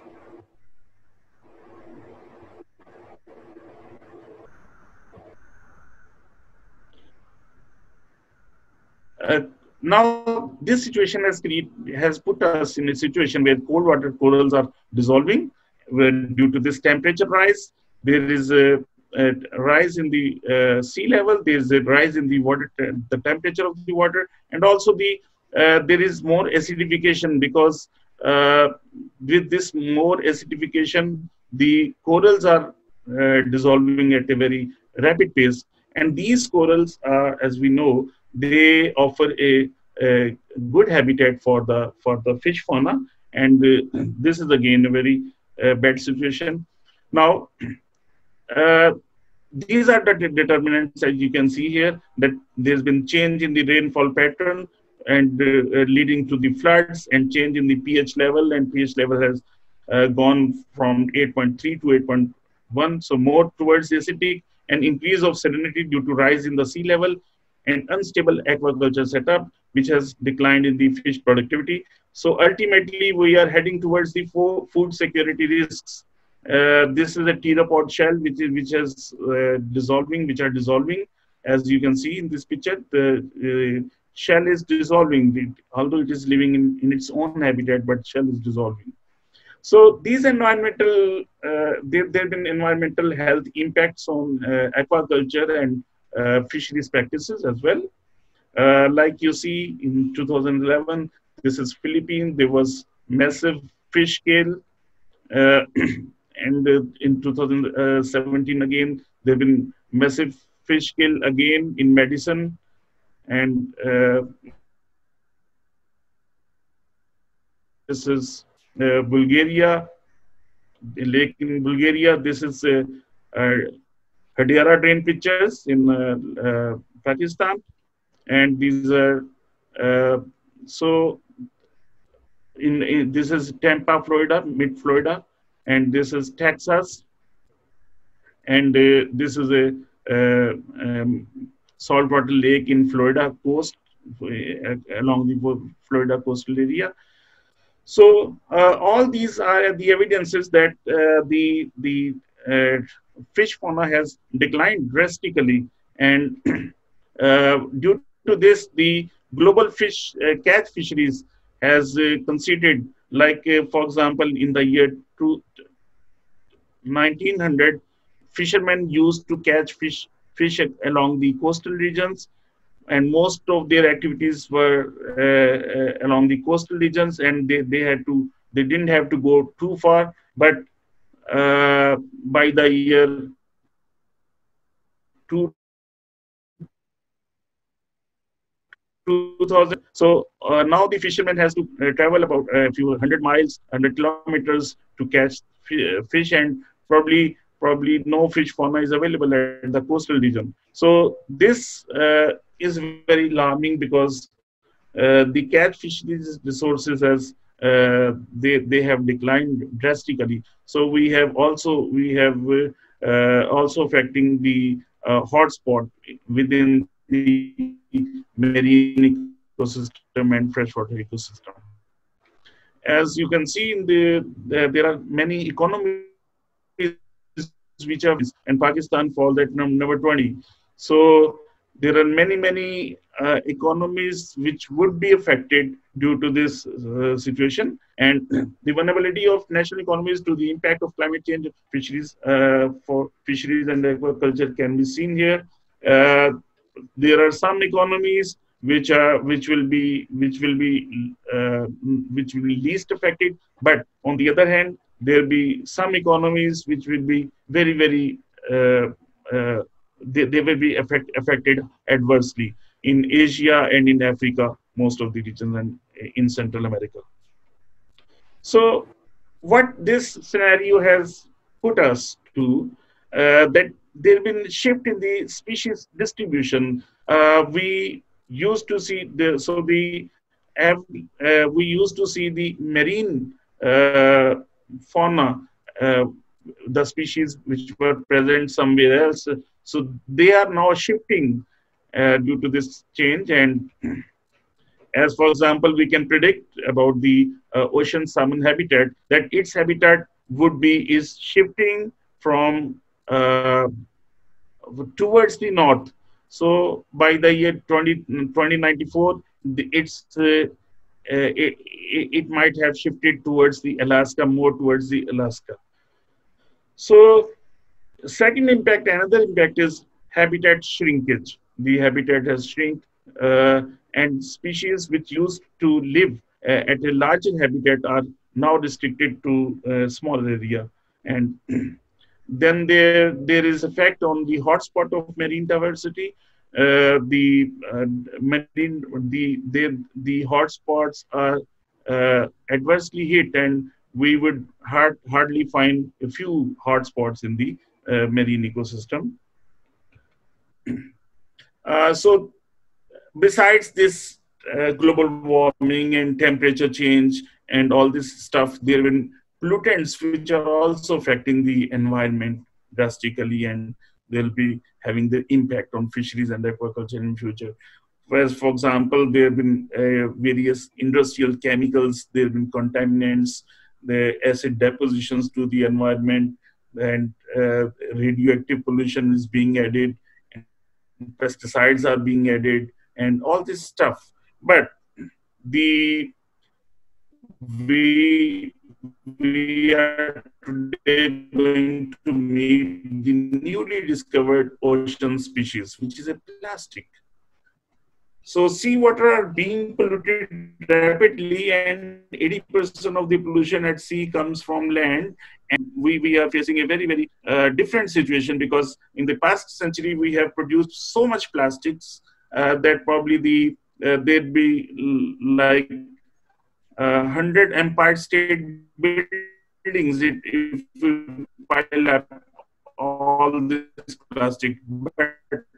now this situation has create, has put us in a situation where cold water corals are dissolving where, due to this temperature rise. There is a, a rise in the uh, sea level. There is a rise in the water, the temperature of the water, and also the uh, there is more acidification because uh, with this more acidification, the corals are uh, dissolving at a very rapid pace. And these corals are, as we know, they offer a, a good habitat for the for the fish fauna, and uh, this is again a very uh, bad situation. Now, uh, these are the determinants, as you can see here, that there's been change in the rainfall pattern and uh, uh, leading to the floods, and change in the pH level, and pH level has uh, gone from eight point three to eight point one, so more towards acidic, and increase of salinity due to rise in the sea level, and unstable aquaculture setup, which has declined in the fish productivity. So ultimately, we are heading towards the food security risks. Uh, this is a theropod shell, which is which is uh, dissolving, which are dissolving, as you can see in this picture. The uh, shell is dissolving, although it is living in, in its own habitat, but shell is dissolving. So these environmental, uh, there there have been environmental health impacts on uh, aquaculture and uh, fisheries practices as well. Uh, like you see in two thousand eleven, this is Philippines. There was massive fish kill. Uh, And uh, in two thousand seventeen, again, there have been massive fish kill again in Madison. And uh, this is uh, Bulgaria, the lake in Bulgaria. This is uh, uh, Hadera drain pictures in uh, uh, Pakistan. And these are, uh, so in, in this is Tampa, Florida, mid-Florida. And this is Texas, and uh, this is a uh, um, saltwater lake in Florida coast, uh, along the Florida coastal area. So uh, all these are the evidences that uh, the the uh, fish fauna has declined drastically, and uh, due to this, the global fish uh, catch fisheries has uh, conceded. Like, uh, for example, in the year nineteen hundred, fishermen used to catch fish, fish along the coastal regions, and most of their activities were uh, uh, along the coastal regions, and they, they had to, they didn't have to go too far. But uh, by the year two thousand. So uh, now the fisherman has to uh, travel about a few hundred miles, hundred kilometers to catch fish, and probably probably no fish fauna is available at the coastal region. So this uh, is very alarming because uh, the catch fisheries resources as uh, they they have declined drastically. So we have also we have uh, also affecting the uh, hotspot within the marine ecosystem and freshwater ecosystem. As you can see in the, uh, there are many economies which are, and Pakistan falls at number twenty. So there are many, many uh, economies which would be affected due to this uh, situation. And the vulnerability of national economies to the impact of climate change fisheries uh, for fisheries and aquaculture can be seen here. Uh, There are some economies which are which will be which will be uh, which will be least affected, but on the other hand, there will be some economies which will be very very uh, uh, they, they will be affect, affected adversely in Asia and in Africa, most of the regions, and in Central America. So, what this scenario has put us to uh, that. There has been a shift in the species distribution. Uh, we used to see the so the uh, we used to see the marine uh, fauna, uh, the species which were present somewhere else. So they are now shifting uh, due to this change. And as for example, we can predict about the uh, ocean salmon habitat that its habitat would be is shifting from Uh, towards the north. So by the year twenty ninety-four, the, it's uh, uh, it, it, it might have shifted towards the Alaska, more towards the Alaska. So second impact, another impact is habitat shrinkage. The habitat has shrunk, uh, and species which used to live uh, at a larger habitat are now restricted to a smaller area. And then there there is effect on the hotspot of marine diversity. Uh, the uh, marine the the the hotspots are uh, adversely hit, and we would hard, hardly find a few hotspots in the uh, marine ecosystem. Uh, so besides this uh, global warming and temperature change and all this stuff, there have been pollutants which are also affecting the environment drastically, and they'll be having the impact on fisheries and aquaculture in future. Whereas, for example, there have been uh, various industrial chemicals, there have been contaminants, the acid depositions to the environment, and uh, radioactive pollution is being added, and pesticides are being added, and all this stuff. But the we we are today going to meet the newly discovered ocean species, which is a plastic. So seawater are being polluted rapidly, and eighty percent of the pollution at sea comes from land. And we, we are facing a very, very uh, different situation, because in the past century, we have produced so much plastics uh, that probably the uh, there'd be like uh, one hundred Empire State buildings if, if we pile up all this plastic. But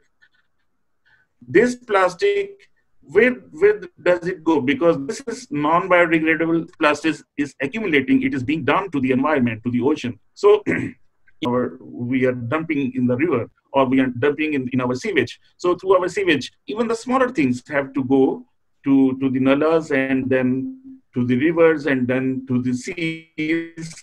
this plastic, where, where does it go? Because this is non-biodegradable plastic is accumulating. It is being dumped to the environment, to the ocean. So our, we are dumping in the river, or we are dumping in, in our sewage. So through our sewage, even the smaller things have to go to, to the nalas, and then to the rivers, and then to the seas.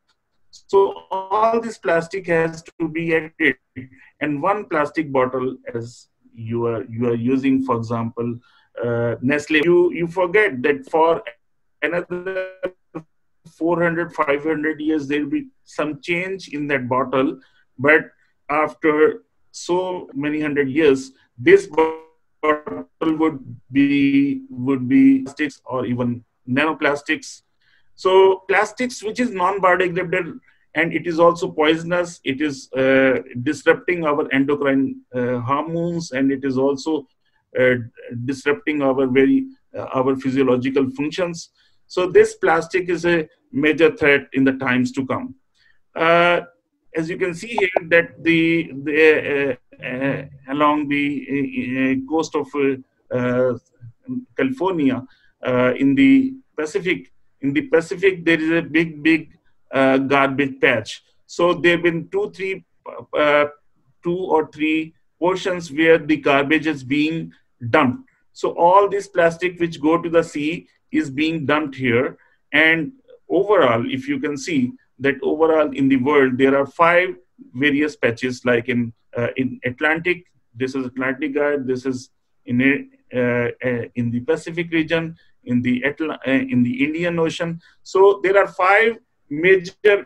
So all this plastic has to be acted. And one plastic bottle, as you are you are using, for example, uh, Nestle, you you forget that for another four hundred, five hundred years there will be some change in that bottle, but after so many hundred years, this bottle would be would be plastics or even nanoplastics. So plastics, which is non-biodegradable, and it is also poisonous. It is uh, disrupting our endocrine uh, hormones, and it is also uh, disrupting our very uh, our physiological functions. So this plastic is a major threat in the times to come. Uh, as you can see here, that the, the uh, uh, along the uh, coast of uh, uh, California, uh, in the Pacific, in the Pacific there is a big, big Uh, garbage patch. So there have been two, three, uh, two or three portions where the garbage is being dumped. So all this plastic which go to the sea is being dumped here. And overall, if you can see that overall in the world, there are five various patches, like in uh, in Atlantic. This is Atlantic guide. This is in a, uh, uh, in the Pacific region, in the Atl uh, in the Indian Ocean. So there are five major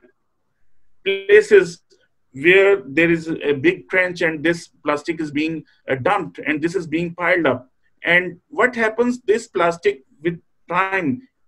places where there is a big trench, and this plastic is being uh, dumped, and this is being piled up. And what happens, this plastic with time,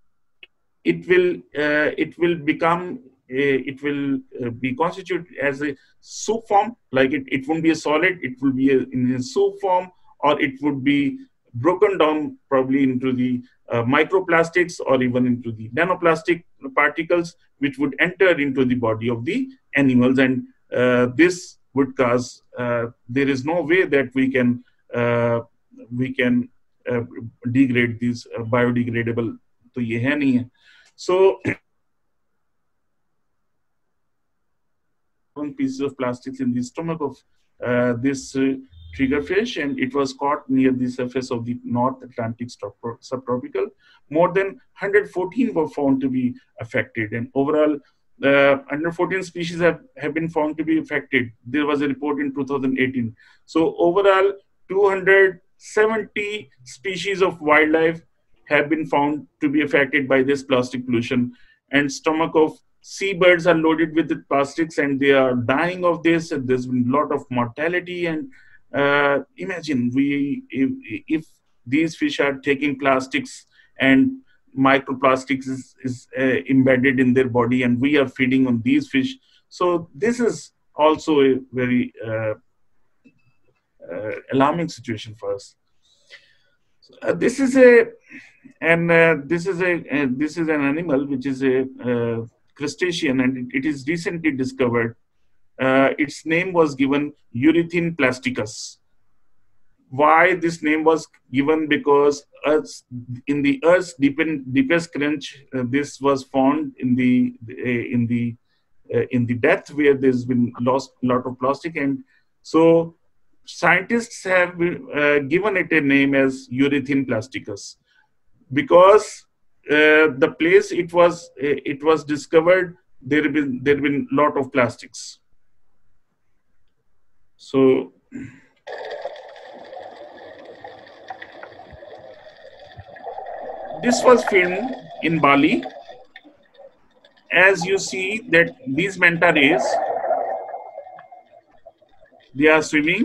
it will uh, it will become a, it will uh, be constituted as a soup form. Like it, it won't be a solid, it will be a, in a soup form, or it would be broken down probably into the uh, microplastics, or even into the nanoplastic particles, which would enter into the body of the animals. And uh, this would cause, uh, there is no way that we can uh, we can uh, degrade these uh, biodegradable. तो ये है नहीं है. So one piece of plastics in the stomach of uh, this uh, triggerfish, and it was caught near the surface of the North Atlantic subtropical. More than one hundred fourteen were found to be affected, and overall uh, one hundred fourteen species have, have been found to be affected. There was a report in two thousand eighteen. So overall, two hundred seventy species of wildlife have been found to be affected by this plastic pollution, and stomach of seabirds are loaded with the plastics and they are dying of this, and there's been a lot of mortality. And uh, imagine we if, if these fish are taking plastics and microplastics is, is uh, embedded in their body, and we are feeding on these fish. So this is also a very uh, uh, alarming situation for us. Uh, this is a and uh, this is a uh, this is an animal which is a uh, crustacean, and it, it is recently discovered. Uh, its name was given Eurythene plasticus. Why this name was given? Because Earth's, in the Earth's deepen, deepest crunch, uh, this was found in the uh, in the uh, in the depth where there's been lost a lot of plastic, and so scientists have uh, given it a name as Eurythene plasticus, because uh, the place it was uh, it was discovered, there have been there have been a lot of plastics. So this was filmed in Bali. As you see that these manta rays, they are swimming.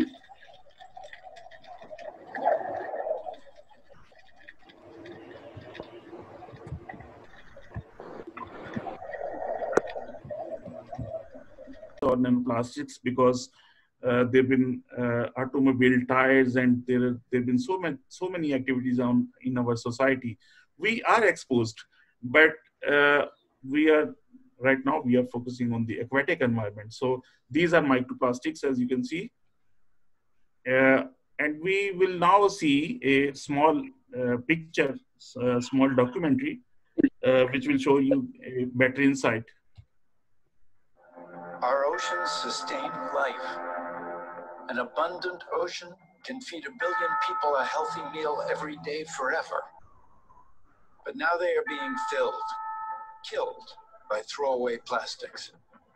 Or nanoplastics, because uh, there have been uh, automobile tires, and there there have been so many so many activities on in our society. We are exposed, but uh, we are right now we are focusing on the aquatic environment. So these are microplastics, as you can see, uh, and we will now see a small uh, picture, uh, small documentary, uh, which will show you a better insight. Our oceans sustain life. An abundant ocean can feed a billion people a healthy meal every day forever. But now they are being filled, killed by throwaway plastics.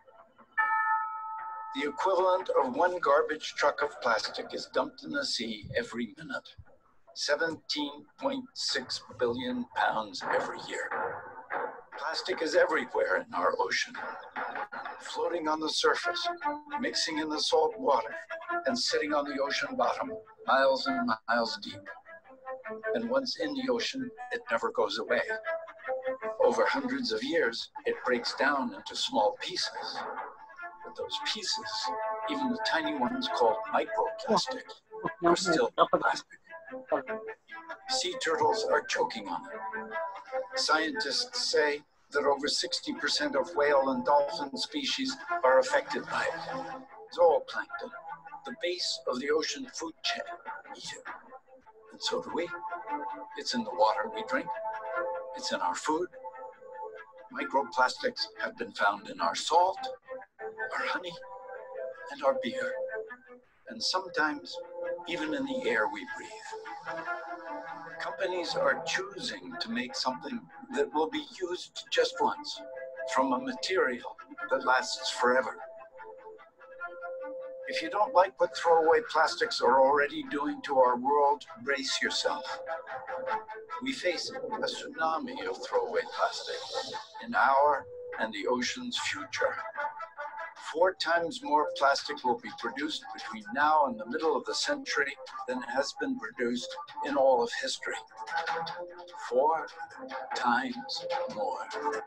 The equivalent of one garbage truck of plastic is dumped in the sea every minute. seventeen point six billion pounds every year. Plastic is everywhere in our ocean, floating on the surface, mixing in the salt water, and sitting on the ocean bottom, miles and miles deep. And once in the ocean, it never goes away. Over hundreds of years, it breaks down into small pieces. But those pieces, even the tiny ones called microplastics, are still plastic. Sea turtles are choking on it. Scientists say that over sixty percent of whale and dolphin species are affected by it. Zooplankton, the base of the ocean food chain, eat it. And so do we. It's in the water we drink. It's in our food. Microplastics have been found in our salt, our honey, and our beer. And sometimes even in the air we breathe. Companies are choosing to make something that will be used just once from a material that lasts forever. If you don't like what throwaway plastics are already doing to our world, brace yourself. We face a tsunami of throwaway plastic in our and the ocean's future. Four times more plastic will be produced between now and the middle of the century than has been produced in all of history. Four times more.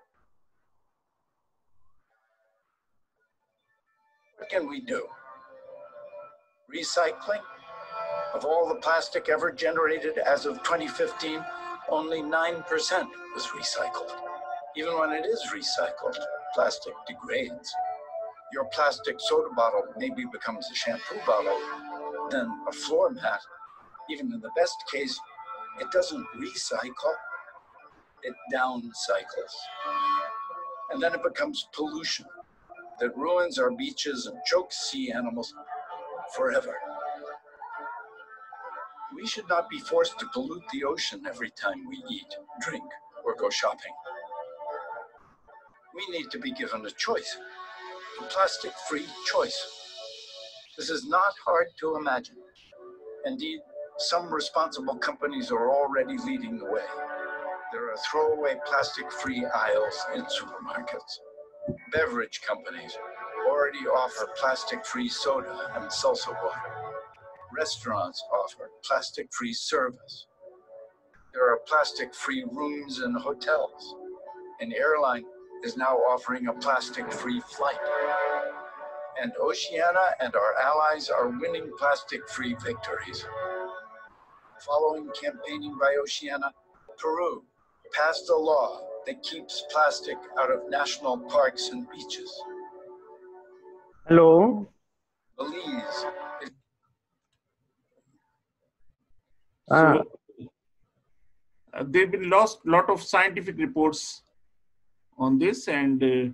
What can we do? Recycling? Of all the plastic ever generated as of twenty fifteen, only nine percent was recycled. Even when it is recycled, plastic degrades. Your plastic soda bottle maybe becomes a shampoo bottle, then a floor mat. Even in the best case, it doesn't recycle, it downcycles. And then it becomes pollution that ruins our beaches and chokes sea animals forever. We should not be forced to pollute the ocean every time we eat, drink, or go shopping. We need to be given a choice. A plastic-free choice. This is not hard to imagine. Indeed, Some responsible companies are already leading the way. There are throwaway plastic-free aisles in supermarkets. Beverage companies already offer plastic-free soda and salsa water. Restaurants offer plastic-free service. There are plastic-free rooms in hotels. An airline is now offering a plastic-free flight. And Oceania and our allies are winning plastic-free victories. Following campaigning by Oceania, Peru passed a law that keeps plastic out of national parks and beaches. Hello. Belize is Ah, So uh, there have been lost lot of scientific reports on this, and uh,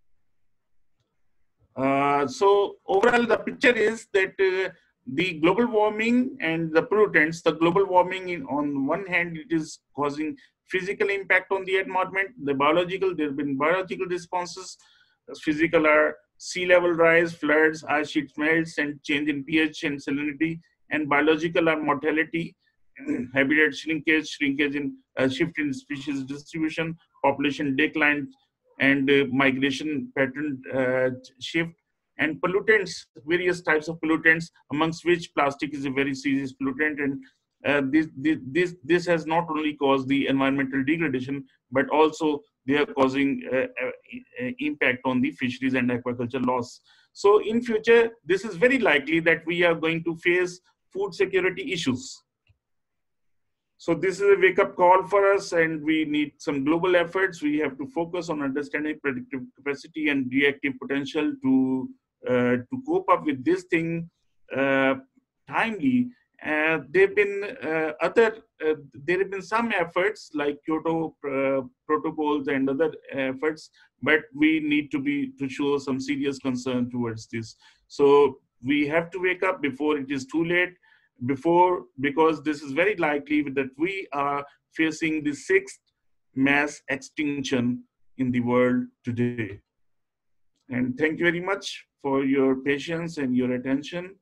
uh, so overall the picture is that uh, the global warming and the pollutants, the global warming in, on one hand, it is causing physical impact on the environment, the biological, there have been biological responses. Physical are sea level rise, floods, ice sheet melts, and change in pH and salinity. And biological are mortality, habitat shrinkage, shrinkage in uh, shift in species distribution, population decline, and uh, migration pattern uh, shift. And pollutants, various types of pollutants, amongst which plastic is a very serious pollutant. And uh, this, this, this, this has not only caused the environmental degradation, but also they are causing uh, uh, impact on the fisheries and aquaculture loss. So in future, this is very likely that we are going to face food security issues. So this is a wake-up call for us, and we need some global efforts. We have to focus on understanding predictive capacity and reactive potential to uh, to cope up with this thing uh, timely. Uh, there have been uh, other, uh, there have been some efforts like Kyoto uh, protocols and other efforts, but we need to be to show some serious concern towards this. So we have to wake up before it is too late. Before, because this is very likely that we are facing the sixth mass extinction in the world today. And thank you very much for your patience and your attention.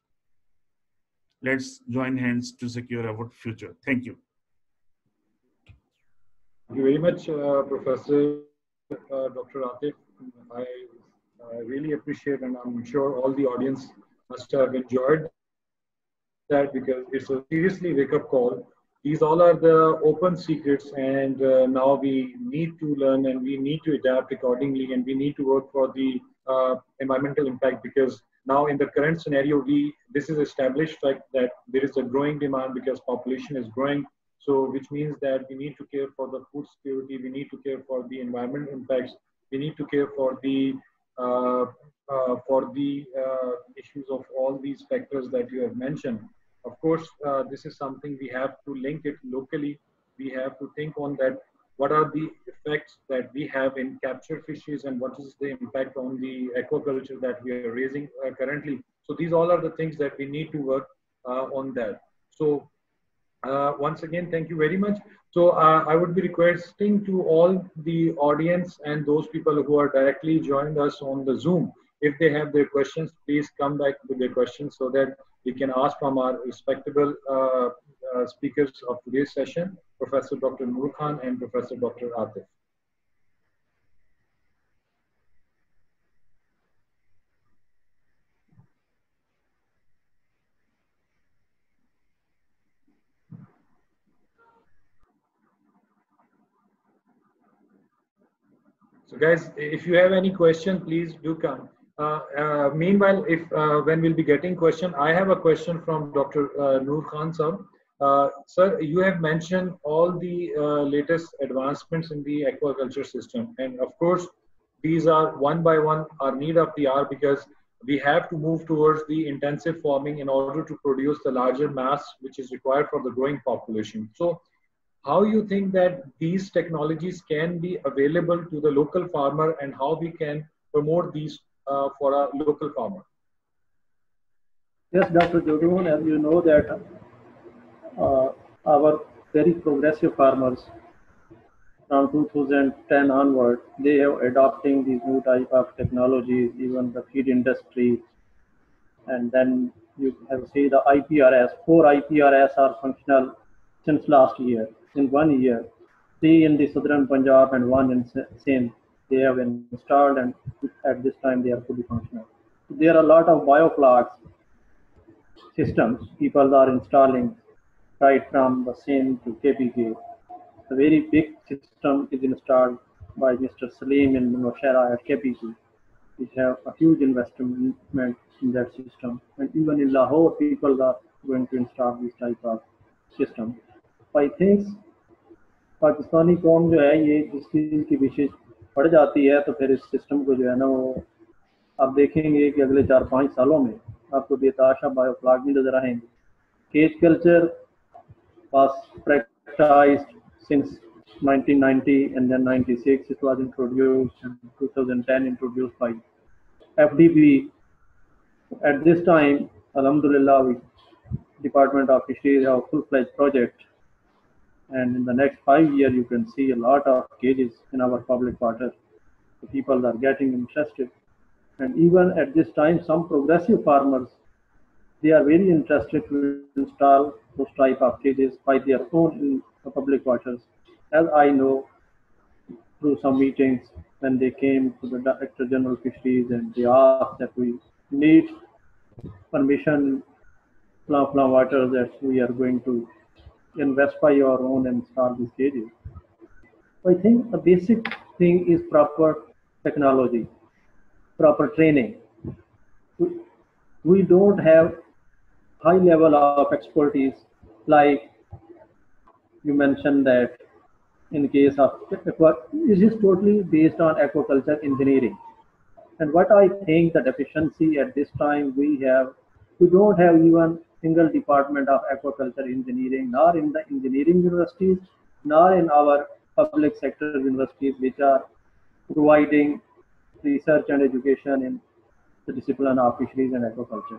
Let's join hands to secure our future. Thank you. Thank you very much, uh, Professor uh, Doctor Atif. I uh, really appreciate, and I'm sure all the audience must have enjoyed that, because it's a seriously wake-up call. These all are the open secrets, and uh, now we need to learn and we need to adapt accordingly, and we need to work for the uh, environmental impact, because now in the current scenario, we this is established like that there is a growing demand because population is growing. So which means that we need to care for the food security, we need to care for the environmental impacts, we need to care for the uh, uh, for the uh, issues of all these factors that you have mentioned. Of course, uh, this is something we have to link it locally. We have to think on that. What are the effects that we have in captured fishes, and what is the impact on the aquaculture that we are raising uh, currently? So these all are the things that we need to work uh, on that. So uh, once again, thank you very much. So uh, I would be requesting to all the audience and those people who are directly joined us on the Zoom, if they have their questions, please come back with their questions so that we can ask from our respectable uh, uh, speakers of today's session, Professor Doctor Noor Khan and Professor Doctor Atif. So guys, if you have any question, please do come. Uh, uh, meanwhile, if uh, when we'll be getting question, I have a question from Doctor Uh, Noor Khan sir. Uh, sir, you have mentioned all the uh, latest advancements in the aquaculture system, and of course, these are one by one our need of the hour, because we have to move towards the intensive farming in order to produce the larger mass which is required for the growing population. So how you think that these technologies can be available to the local farmer, and how we can promote these uh, for a local farmer? Yes, Doctor Jodun, as you know that uh, our very progressive farmers from two thousand ten onward, they have adopting these new type of technologies, even the feed industry, and then You have seen the I P R S. Four I P R S are functional since last year. In one year, three in the southern Punjab and one in Sindh. They have been installed, and at this time they are fully functional. There are a lot of bioflags systems people are installing right from the Sindh to K P K. A very big system is installed by Mister Salim in Nowshera at K P K. We have a huge investment in that system, and even in Lahore, people are going to install this type of system. I think Pakistani कौम जो है ये जिस चीज़ की विशेष पड़ जाती है तो फिर इस सिस्टम को जो है ना वो आप देखेंगे कि अगले चार पाँच सालों में आपको बेताशा बायोफ्लाग भी नजर आएंगे. Cage culture was practiced since nineteen ninety, and then ninety-six it was introduced, and twenty ten introduced by F D B. At this time, Alhamdulillah, we, Department of Fisheries have a full-fledged project, and in the next five years you can see a lot of cages in our public water. The people are getting interested, and even at this time some progressive farmers, they are very interested to install those type of cages by their own in the public waters. As I know through some meetings when they came to the Director General Fisheries and they asked that we need permission from Flam Water that we are going to invest by our own and install these cages. I think the basic thing is proper technology, proper training. We don't have high level of expertise like you mentioned that in case of this is totally based on aquaculture engineering. And what I think the deficiency at this time we have, we don't have even single department of aquaculture engineering, nor in the engineering universities, nor in our public sector universities which are providing research and education in the discipline of fisheries and aquaculture.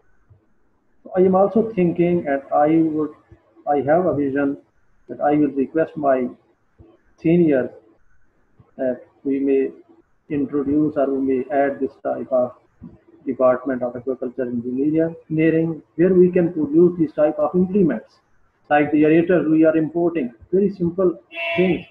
I am also thinking, and I would, I have a vision that I will request my seniors that we may introduce or we may add this type of Department of Aquaculture Engineering, where we can produce this type of implements, like the aerators we are importing. Very simple things,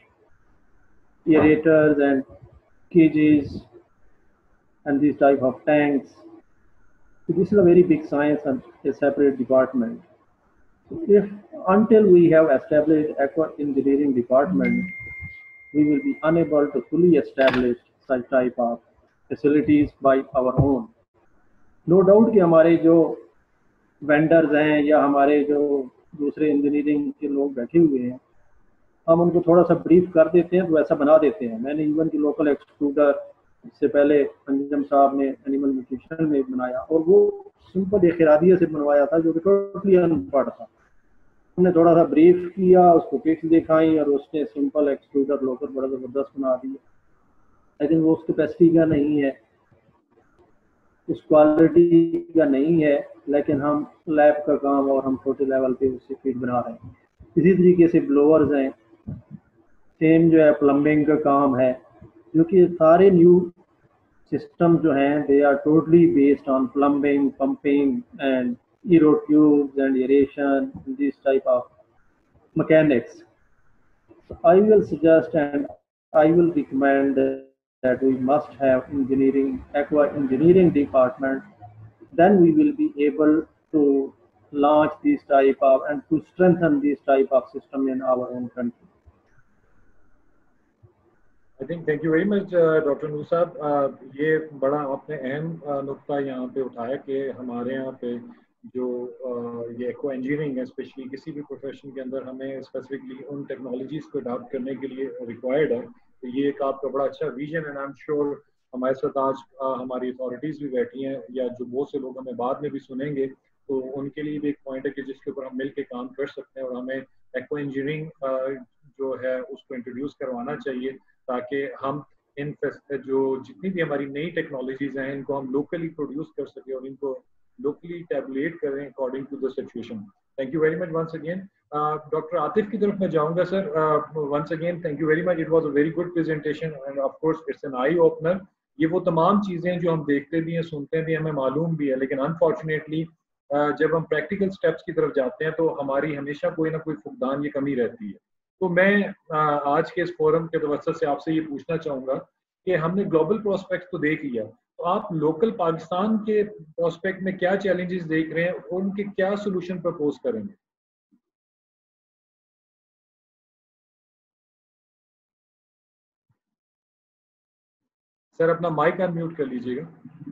aerators and cages and these type of tanks. So this is a very big science and a separate department. If until we have established aqua engineering department, we will be unable to fully establish such type of facilities by our own. No doubt कि हमारे जो vendors हैं या हमारे जो दूसरे engineering के लोग बैठे हुए हैं, हम उनको थोड़ा सा ब्रीफ कर देते हैं तो वैसा बना देते हैं. मैंने इवन की लोकल एक्सट्रूडर इससे पहले अंजम साहब ने एनिमल न्यूट्रिशन में बनाया और वो सिंपल एक खिरादिया से बनवाया था जो कि टोटली अनपढ़ था. हमने थोड़ा सा ब्रीफ किया, उसको पिक्स दिखाई और उसने सिंपल एक्सट्रूडर लोकल बड़ा ज़बरदस्त बना दिया. लेकिन वो उस कैपेसिटी का नहीं है, उस क्वालिटी का नहीं है, लेकिन हम लैब का काम और हम छोटे लेवल पे उससे फीड बना रहे हैं. इसी तरीके से ब्लोअर्स हैं, सेम जो है प्लम्बिंग का काम है, जो कि सारे न्यू सिस्टम जो हैं they are totally based on plumbing, pumping and aero tubes and aeration, this type of mechanics. So I will suggest and I will recommend that we must have engineering, aqua engineering department. Then we will be able to launch this type of and to strengthen this type of system in our own country. I think thank you very much, uh, Doctor Noor साहब. uh, ये बड़ा आपने अहम uh, नुक्ता यहाँ पे उठाया कि हमारे यहाँ पे जो uh, ये एको इंजीनियरिंग है, स्पेशली किसी भी प्रोफेशन के अंदर हमें स्पेसिफिकली उन टेक्नोलॉजीज को अडॉप्ट करने के लिए रिक्वायर्ड है. तो ये एक आपका बड़ा अच्छा विजन है. आई एम श्योर हमारे साथ आज uh, हमारी अथॉरिटीज़ भी बैठी हैं या जो बहुत से लोग हमें बाद में भी सुनेंगे, तो उनके लिए भी एक पॉइंट है कि जिसके ऊपर हम मिल के काम कर सकते हैं और हमें एको इंजीनियरिंग uh, जो है उसको इंट्रोड्यूस करवाना चाहिए ताकि हम इन जो जितनी भी हमारी नई टेक्नोलॉजीज हैं इनको हम लोकली प्रोड्यूस कर सकें और इनको लोकली टैबुलेट करें according to the situation. Thank you very much once again. Doctor Atif की तरफ मैं जाऊंगा sir. Once again thank you very much. It was a very good presentation and of course it's an eye opener. ये वो तमाम चीज़ें जो हम देखते भी हैं, सुनते भी, हमें मालूम भी है, लेकिन अनफॉर्चुनेटली जब हम प्रैक्टिकल स्टेप्स की तरफ जाते हैं तो हमारी हमेशा कोई ना कोई फुकदान, ये कमी रहती है। तो मैं आज के इस फोरम के तवज्जुह से आपसे ये पूछना चाहूँगा कि हमने ग्लोबल प्रोस्पेक्ट तो देख लिया, तो आप लोकल पाकिस्तान के प्रोस्पेक्ट में क्या चैलेंजेस देख रहे हैं और उनके क्या सोल्यूशन प्रपोज करेंगे? सर अपना माइक अनम्यूट कर लीजिएगा।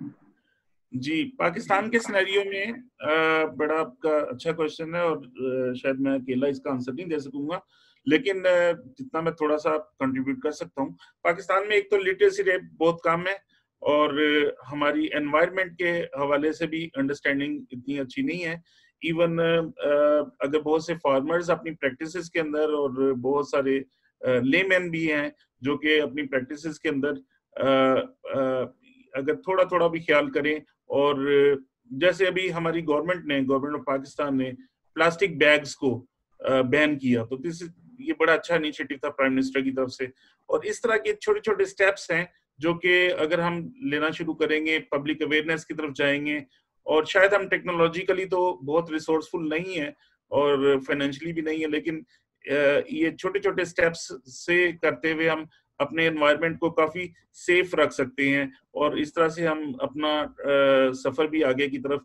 जी, पाकिस्तान के सिनेरियो में आ, बड़ा आपका अच्छा क्वेश्चन है और आ, शायद मैं अकेला इसका आंसर नहीं दे सकूंगा, लेकिन आ, जितना मैं थोड़ा सा कंट्रीब्यूट कर सकता हूँ। पाकिस्तान में एक तो लिटरेसी रेट बहुत कम है और आ, हमारी एनवायरनमेंट के हवाले से भी अंडरस्टैंडिंग इतनी अच्छी नहीं है। इवन अगर बहुत से फार्मर्स अपनी प्रैक्टिसेस के अंदर, और बहुत सारे लेमैन भी हैं जो कि अपनी प्रैक्टिसेस के अंदर आ, आ, अगर थोड़ा थोड़ा भी ख्याल करें, और जैसे अभी हमारी गवर्नमेंट ने गवर्नमेंट ऑफ पाकिस्तान ने प्लास्टिक बैग्स को बैन किया, तो दिस ये बड़ा अच्छा इनिशिएटिव था प्राइम मिनिस्टर की तरफ से। और इस तरह के छोटे छोटे स्टेप्स हैं जो कि अगर हम लेना शुरू करेंगे, पब्लिक अवेयरनेस की तरफ जाएंगे, और शायद हम टेक्नोलॉजिकली तो बहुत रिसोर्सफुल नहीं है और फाइनेंशियली भी नहीं है, लेकिन ये छोटे छोटे स्टेप्स से करते हुए हम अपने एनवायरनमेंट को काफी सेफ रख सकते हैं, और इस तरह से हम अपना आ, सफर भी आगे की तरफ,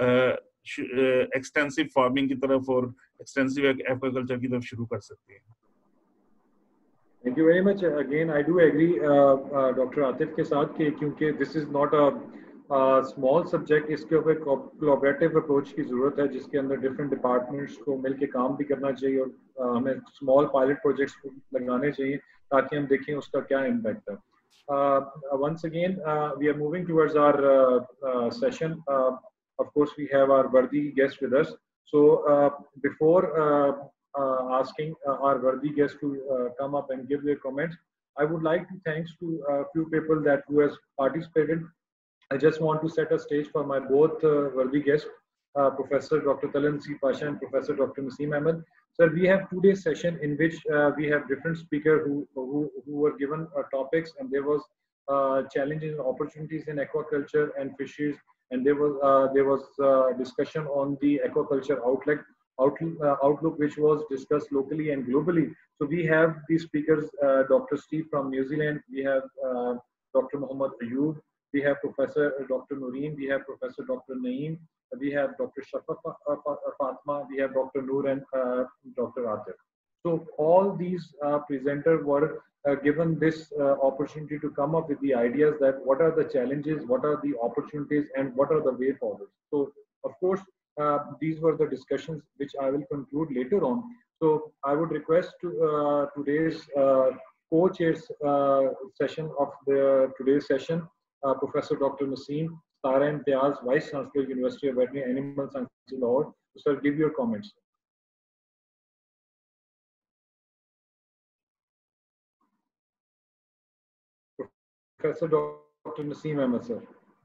एक्सटेंसिव फार्मिंग की तरफ और एक्सटेंसिव एक्वाकल्चर की तरफ शुरू कर सकते हैं। Thank you very much. Again I do agree doctor Atif के साथ कि क्योंकि this is not a small subject, इसके ऊपर कोलैबोरेटिव अप्रोच की जरूरत है, जिसके अंदर डिफरेंट डिपार्टमेंट्स को मिलकर काम भी करना चाहिए, और uh, हमें स्मॉल पायलट प्रोजेक्ट्स लगाने चाहिए ताकि हम देखें उसका क्या इम्पैक्ट है। Once again we are moving towards our session. Of course, we have our worthy guest with us. So uh, before uh, uh, asking uh, our worthy guest to uh, come up and give their comments, I would like to thanks to a few people that who has participated. I just want to set a stage for my both uh, worthy guests, uh, Professor Doctor Talan C. Pasha and Professor Doctor Naseem Ahmed. Sir, we have today's session in which uh, we have different speakers who, who, who were given uh, topics, and there was uh, challenges and opportunities in aquaculture and fisheries. And there was uh, there was uh, discussion on the aquaculture outlook, outlook, uh, outlook which was discussed locally and globally. So we have these speakers, uh, Doctor Steve from New Zealand, we have uh, Doctor Muhammad Ayub, we have Professor Doctor Noreen, we have Professor Doctor Naeem, we have Doctor Shafa Fatma, we have Doctor Noor and uh, Doctor Atif. So all these uh, presenters were Uh, given this uh, opportunity to come up with the ideas that what are the challenges, what are the opportunities, and what are the way forward. So, of course, uh, these were the discussions which I will conclude later on. So, I would request to, uh, today's uh, co-chairs uh, session of the today's session, uh, Professor Doctor Naseem Tara Imtiaz, Vice Chancellor, University of Veterinary Animal Sciences, Lahore. So, sir, give your comments. Professor Doctor Naseem Ahmed, sir.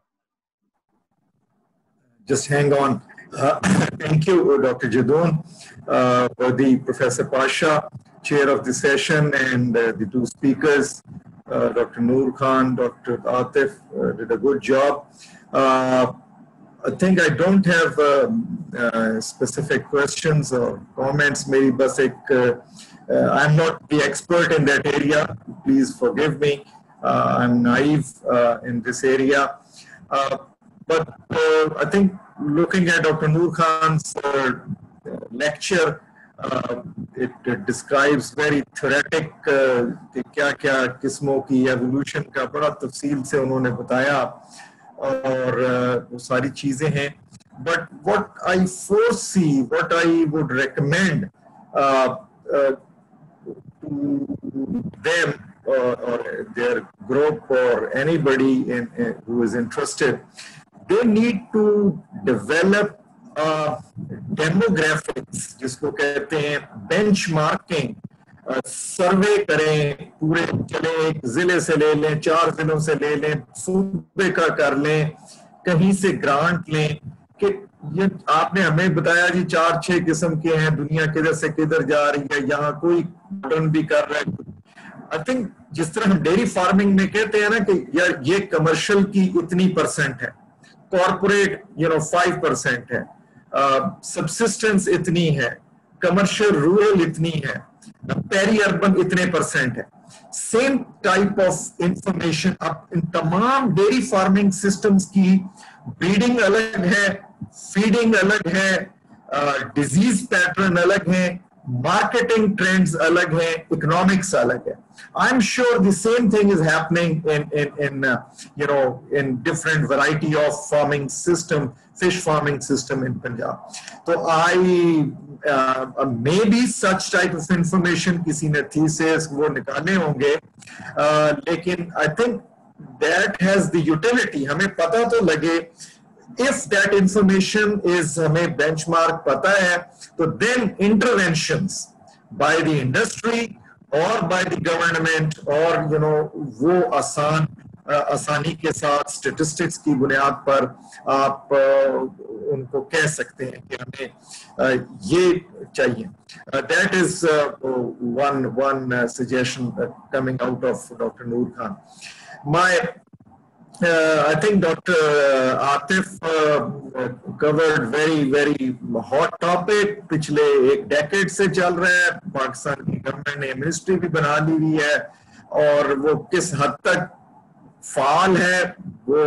Just hang on. Uh, thank you, Doctor Jadoon, uh, for the Professor Pasha, chair of the session, and uh, the two speakers, uh, Doctor Noor Khan, Doctor Atif, uh, did a good job. Uh, I think I don't have uh, uh, specific questions or comments. Maybe basic. Uh, uh, I'm not the expert in that area. Please forgive me. Uh, I'm naive uh, in this area, uh, but uh, I think looking at Doctor Noor Khan's uh, lecture, uh, it, it describes very theoretic कि क्या क्या किस्मों की evolution का बड़ा तफसील से उन्होंने बताया, और uh, वो सारी चीजें हैं. But what I foresee, what I would recommend uh, uh, to them, Or, or their group or anybody in, in, who is interested, they need to develop uh, demographics, जिसको कहते हैं benchmarking, सर्वे uh, करें, पूरे चले एक जिले से ले लें, चार जिलों से ले लें, सूबे का कर लें, कहीं से ग्रांट लें, कि ये आपने हमें बताया जी चार छह किस्म के हैं, दुनिया किधर से किधर जा रही है, यहाँ कोई मॉडर्न भी कर रहा है. आई थिंक जिस तरह हम डेयरी फार्मिंग में कहते हैं ना कि यार ये कमर्शियल की इतनी परसेंट है, corporate you know five percent है, सबसिस्टेंस uh, इतनी है, कमर्शियल रूरल इतनी है, पेरी अर्बन इतने परसेंट है. सेम टाइप ऑफ इंफॉर्मेशन अब इन तमाम डेयरी फार्मिंग सिस्टम्स की ब्रीडिंग अलग है, फीडिंग अलग है, डिजीज uh, पैटर्न अलग है, marketing trends alag hai, economics alag hai. I'm sure the same thing is happening in in in uh, you know in different variety of farming system, fish farming system in Punjab. So I uh, uh, maybe such type of information kisi ne thesis wo nikale honge, uh, lekin I think that has the utility. Hame pata to lage. If that information is हमें benchmark पता है, तो then interventions by the industry or by the government or you know वो आसान आसानी के साथ statistics की बुनियाद पर आप उनको कह सकते हैं कि हमें ये चाहिए. That is uh, one one uh, suggestion uh, coming out of Doctor Noor Khan. My Uh, I think Doctor Atif uh, covered very very hot topic. पिछले एक decade से चल रहा है. पाकिस्तान की गवर्नमेंट ने मिनिस्ट्री भी बना ली हुई है और वो किस हद तक फाल है वो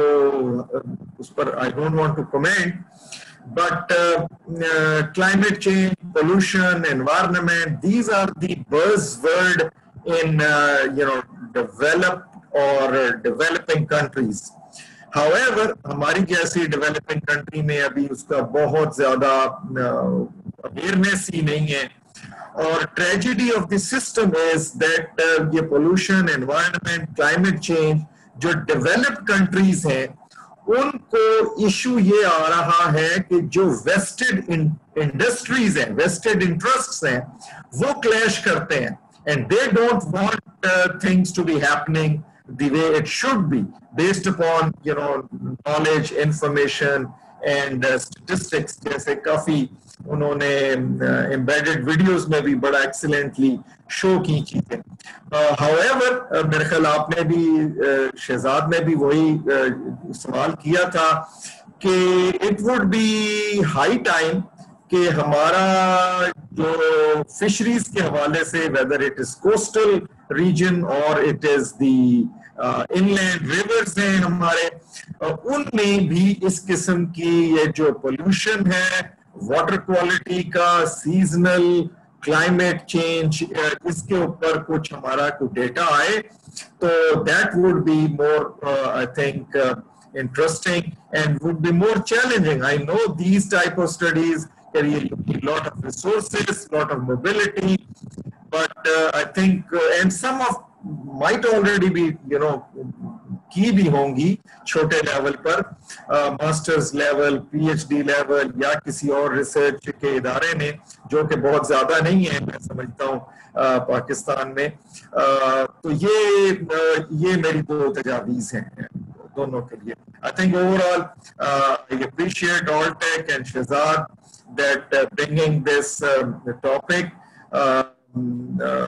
उस पर I don't want to comment. But uh, uh, climate change, pollution, environment, these are the buzzword in uh, you know developed or developing countries. However, हमारी जैसी developing country में अभी उसका बहुत ज़्यादा awareness ही नहीं है. और tragedy of the system is that uh, ये pollution, environment, climate change जो developed countries हैं उनको issue ये आ रहा है कि जो vested in industries हैं, vested interests हैं, वो clash करते हैं. And they don't want uh, things to be happening the way it should be, based upon you know knowledge, information, and uh, statistics. जैसे काफी उन्होंने uh, embedded videos में भी बड़ा excellently show की चीजें. uh, however, uh, मेरे ख्याल आपने भी uh, शहजाद ने भी वही uh, सवाल किया था कि it would be high time कि हमारा जो फिशरीज के हवाले से whether it is coastal region or it is the uh, inland rivers हैं हमारे uh, उनमें भी इस किस्म की ये जो pollution है, water quality का, seasonal climate change uh, इसके ऊपर कुछ हमारा कुछ data आए तो that would be more uh, I think uh, interesting and would be more challenging. I know these type of studies carry a lot of resources, lot of mobility, but uh, I think uh, and some of might already be you know की भी होंगी छोटे level पर, masters level, PhD level या किसी और research के इदारे ने जो कि बहुत ज्यादा नहीं है मैं समझता हूँ पाकिस्तान में. आ, तो ये ये मेरी दो तजावीज हैं दोनों के लिए. I think overall uh, I appreciate Alltech and Shehzad that uh, bringing this um, topic uh, uh,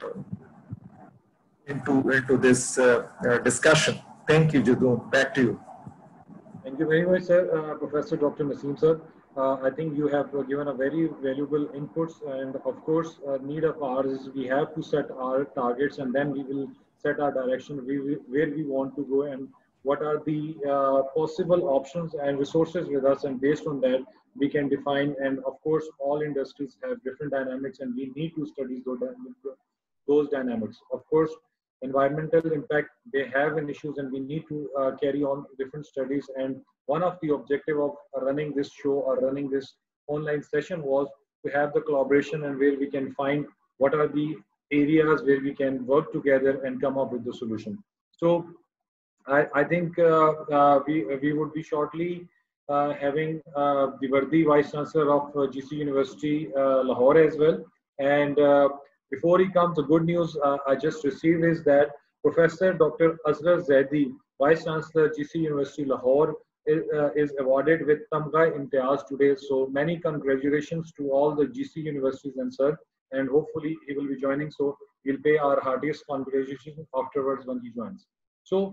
into into this uh, uh, discussion. Thank you, Judoon. Back to you. Thank you very much, sir. Uh, Professor Doctor Naseem, sir. Uh, I think you have given a very valuable inputs, and of course, uh, need of ours is we have to set our targets, and then we will set our direction, we, we, where we want to go, and what are the uh, possible options and resources with us, and based on that, we can define. And of course, all industries have different dynamics, and we need to study those, those dynamics. Of course, environmental impact, they have an issues, and we need to uh, carry on different studies. And one of the objective of running this show or running this online session was to have the collaboration, and where we can find what are the areas where we can work together and come up with the solution. So I, I think uh, uh, we, we would be shortly uh, having uh, the Vardi Vice Chancellor of uh, G C University uh, Lahore as well. And uh, before he comes, the good news uh, I just received is that Professor Doctor Azhar Zaidi, Vice Chancellor G C University Lahore, is, uh, is awarded with Tamga Imtiaz today. So many congratulations to all the G C universities and sir, and hopefully he will be joining. So we'll pay our heartiest congratulations afterwards when he joins. So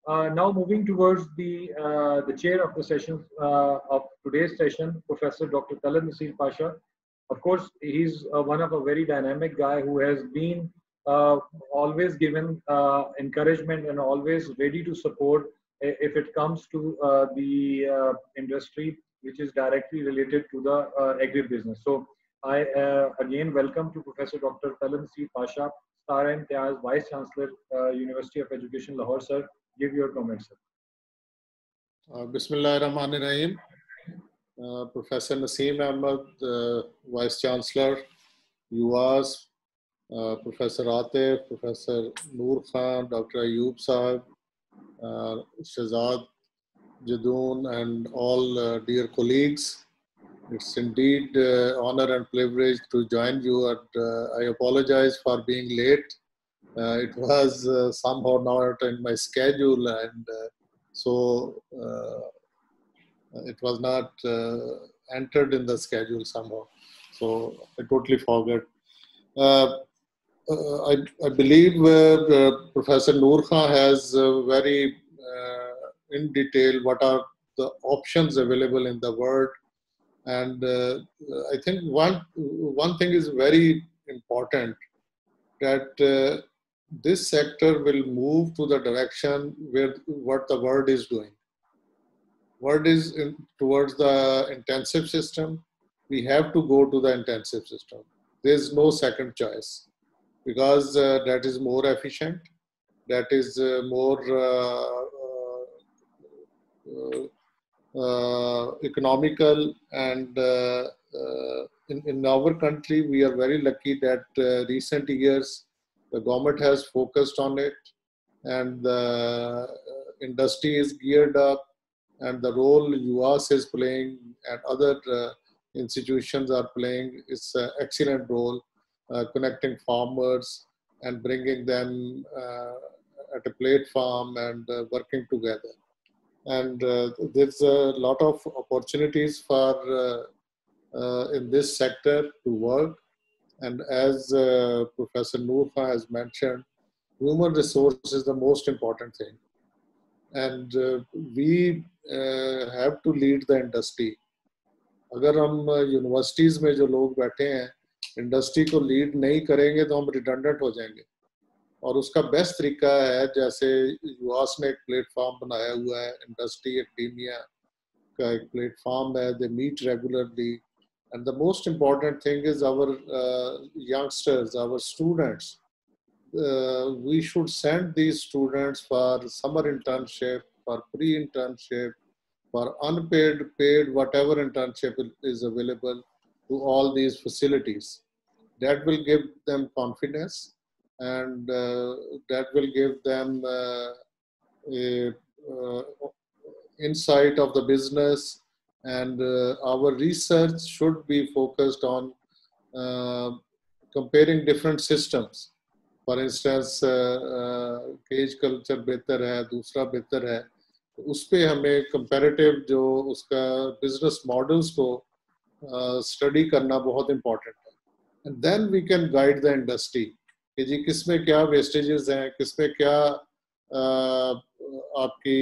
uh, now moving towards the uh, the chair of the session uh, of today's session, Professor Doctor Talat Naseer Pasha. Of course, he's uh, one of a very dynamic guy who has been uh, always given uh, encouragement and always ready to support if it comes to uh, the uh, industry which is directly related to the uh, agribusiness. So I uh, again welcome to Professor Doctor Talat Naseer Pasha, Star Imtiaz, Vice Chancellor, uh, University of Education, Lahore. Sir, give your comments, sir. Uh, Bismillahirrahmanirrahim. Uh, Professor Naseem Ahmed, uh, Vice Chancellor, U A S, uh, Professor Atif, Professor Noor Khan, Doctor Ayub Sahib, uh, Shahzad Jadoon, and all uh, dear colleagues. It's indeed uh, honor and privilege to join you. And uh, I apologize for being late. Uh, it was uh, somehow not in my schedule, and uh, so uh, it was not uh, entered in the schedule somehow. So I totally forgot. Uh, uh, I, I believe uh, uh, Professor Noor Khan has uh, very uh, in detail what are the options available in the world. And uh, I think one, one thing is very important, that uh, this sector will move to the direction where what the world is doing. World is in, towards the intensive system. We have to go to the intensive system. There's no second choice, because uh, that is more efficient, that is uh, more uh, uh, uh, economical, and uh, uh, in, in our country we are very lucky that uh, recent years the government has focused on it, and the industry is geared up, and the role U A S is playing and other uh, institutions are playing is an excellent role, uh, connecting farmers and bringing them uh, at a platform and uh, working together. And uh, there's a lot of opportunities for uh, uh, in this sector to work. And as uh, Professor Noor Khan has mentioned, human resource is the most important thing. And uh, we uh, have to lead the industry. अगर हम universities में जो लोग बैठे हैं industry को lead नहीं करेंगे तो हम रिडंडेंट हो जाएंगे, और उसका बेस्ट तरीका है, जैसे यूएस ने एक प्लेटफॉर्म बनाया हुआ है, इंडस्ट्री एकेडेमिया का एक प्लेटफॉर्म है, they meet regularly, and the most important thing is our youngsters, our students. We should send these students for summer internship, for pre-internship, for unpaid, paid, whatever internship is available to all these facilities. That will give them confidence, and uh, that will give them uh, a uh, insight of the business. And uh, our research should be focused on uh, comparing different systems. For instance, cage culture बेहतर है, दूसरा बेहतर है, तो उस पे हमें comparative जो उसका बिजनेस मॉडल्स को स्टडी करना बहुत इम्पोर्टेंट है. And then we can guide the industry कि जी किस में क्या वेस्टेजेस हैं, किस में क्या uh, आपकी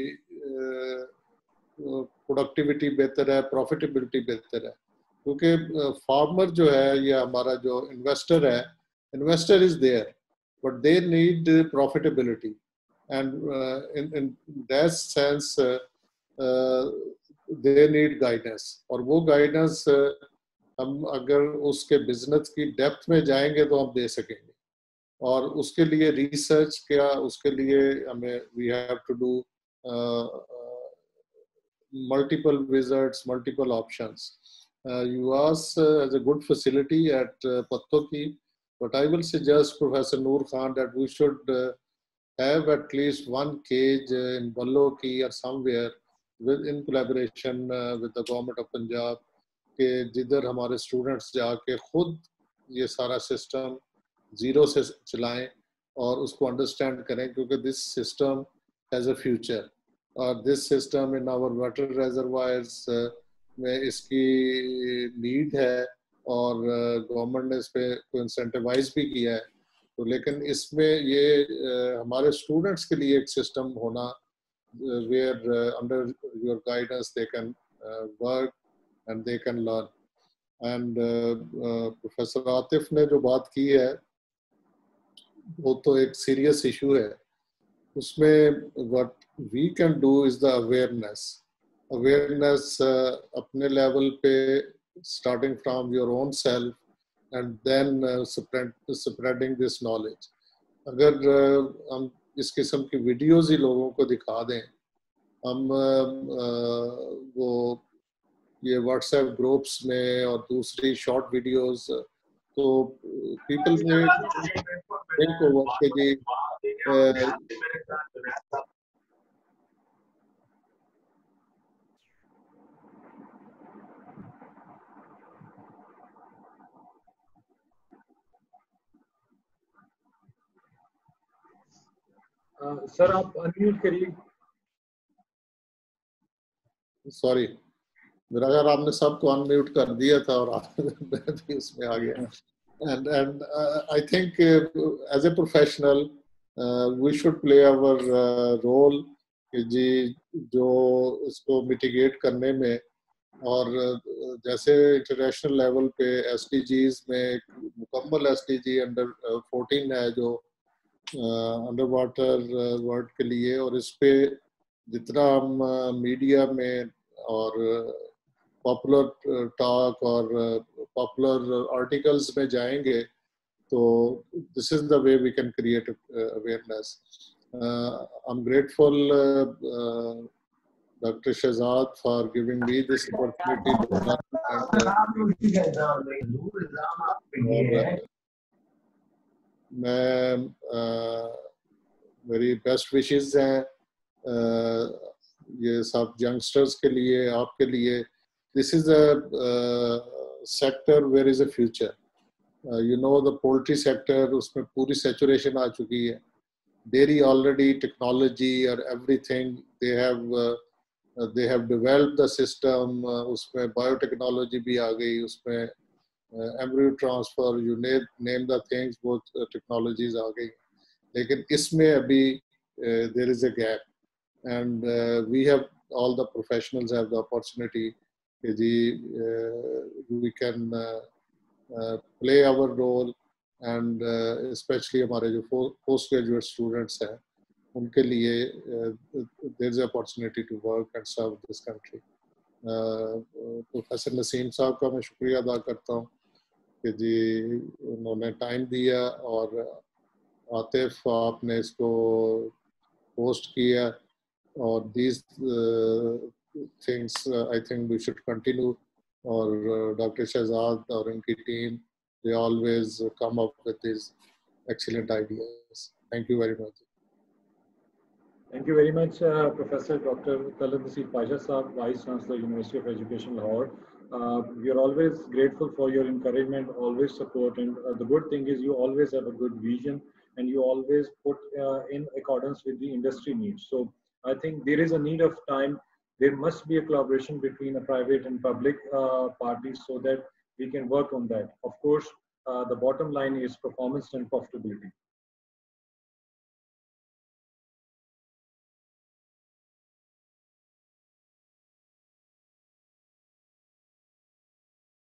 प्रोडक्टिविटी uh, बेहतर है, प्रॉफिटेबिलिटी बेहतर है. क्योंकि फार्मर uh, जो है या हमारा जो इन्वेस्टर है, investor is there, but they need uh, profitability, and uh, in, in that sense uh, uh, they need guidance. और वो guidance uh, हम अगर उसके business की depth में जाएंगे तो हम दे सकेंगे, और उसके लिए research क्या, उसके लिए हमें we have to do uh, uh, multiple visits, multiple options. uh, U A S uh, has a good facility at uh, Pattoki. But I will suggest Professor Noor Khan that we should uh, have at least one cage uh, in Balloki or somewhere with in collaboration uh, with the government of Punjab, के जिधर हमारे students जाके खुद ये सारा system zero से चलाएं और उसको understand करें, क्योंकि this system has a future, और this system in our water reservoirs uh, में इसकी need है, और गवर्नमेंट ने इस पे को इंसेंटिवाइज भी किया है. तो लेकिन इसमें ये uh, हमारे स्टूडेंट्स के लिए एक सिस्टम होना uh, where uh, under your guidance they can uh, work and they can learn. And uh, uh, professor Atif ने जो बात की है वो तो एक सीरियस इशू है. उसमें what we can do is the awareness. Awareness uh, अपने लेवल पे starting from your own self and then uh, spread, spreading this knowledge. अगर uh, हम इस किस्म की वीडियोस ही लोगों को दिखा दें, हम uh, uh, वो ये व्हाट्सएप ग्रुप्स में और दूसरी शॉर्ट वीडियोस, तो पीपल में थिंक ओवर के जी सर आप अनम्यूट करिए. सॉरी, मेरा ख्याल आपने सबको अनम्यूट कर दिया था और मैं भी उसमें आ गया. And and I think as a professional we should play our role कि जी जो इसको मिटिगेट करने में, और uh, जैसे इंटरनेशनल लेवल पे एसडीजीज में एक मुकम्मल एसडीजी अंडर फोर्टीन है जो अंडर वाटर वर्ल्ड के लिए, और इस पे जितना हम मीडिया uh, में और पॉपुलर टॉक और पॉपुलर आर्टिकल्स में जाएंगे, तो this is the way we can create awareness. I am grateful doctor Shahzad for giving me this opportunity. मैं uh, मेरी बेस्ट विशेस हैं uh, ये सब यंगस्टर्स के लिए, आपके लिए. This is a sector where is a future. You know the poultry sector, उसमें पूरी सैचुरेशन आ चुकी है. डेयरी ऑलरेडी टेक्नोलॉजी और everything they have they have developed the system. उसमें बायोटेक्नोलॉजी भी आ गई, उसमें embryo transfer, you name the things, वो टेक्नोलॉजीज आ गई. लेकिन इसमें अभी there is a gap. And uh, we have, all the professionals have the opportunity कि जी uh, we can uh, uh, play our role, and uh, especially हमारे जो post graduate students हैं उनके लिए uh, there is an opportunity to work and serve this country. Professor Naseem sahab का मैं शुक्रिया अदा करता हूँ कि जी उन्होंने टाइम दिया, और आतिफ आपने इसको पोस्ट किया. और these uh, things uh, I think we should continue. और डॉक्टर uh, शहजाद और उनकी team, they always come up with these excellent ideas. Thank you very much. Thank you very much, uh, Professor Doctor Talib Nasir Pasha Saab, Vice Chancellor, University of Education, Lahore. Uh, we are always grateful for your encouragement, always support, and uh, the good thing is you always have a good vision, and you always put uh, in accordance with the industry needs. So I think there is a need of time. There must be a collaboration between a private and public uh, parties so that we can work on that. Of course, uh, the bottom line is performance and profitability.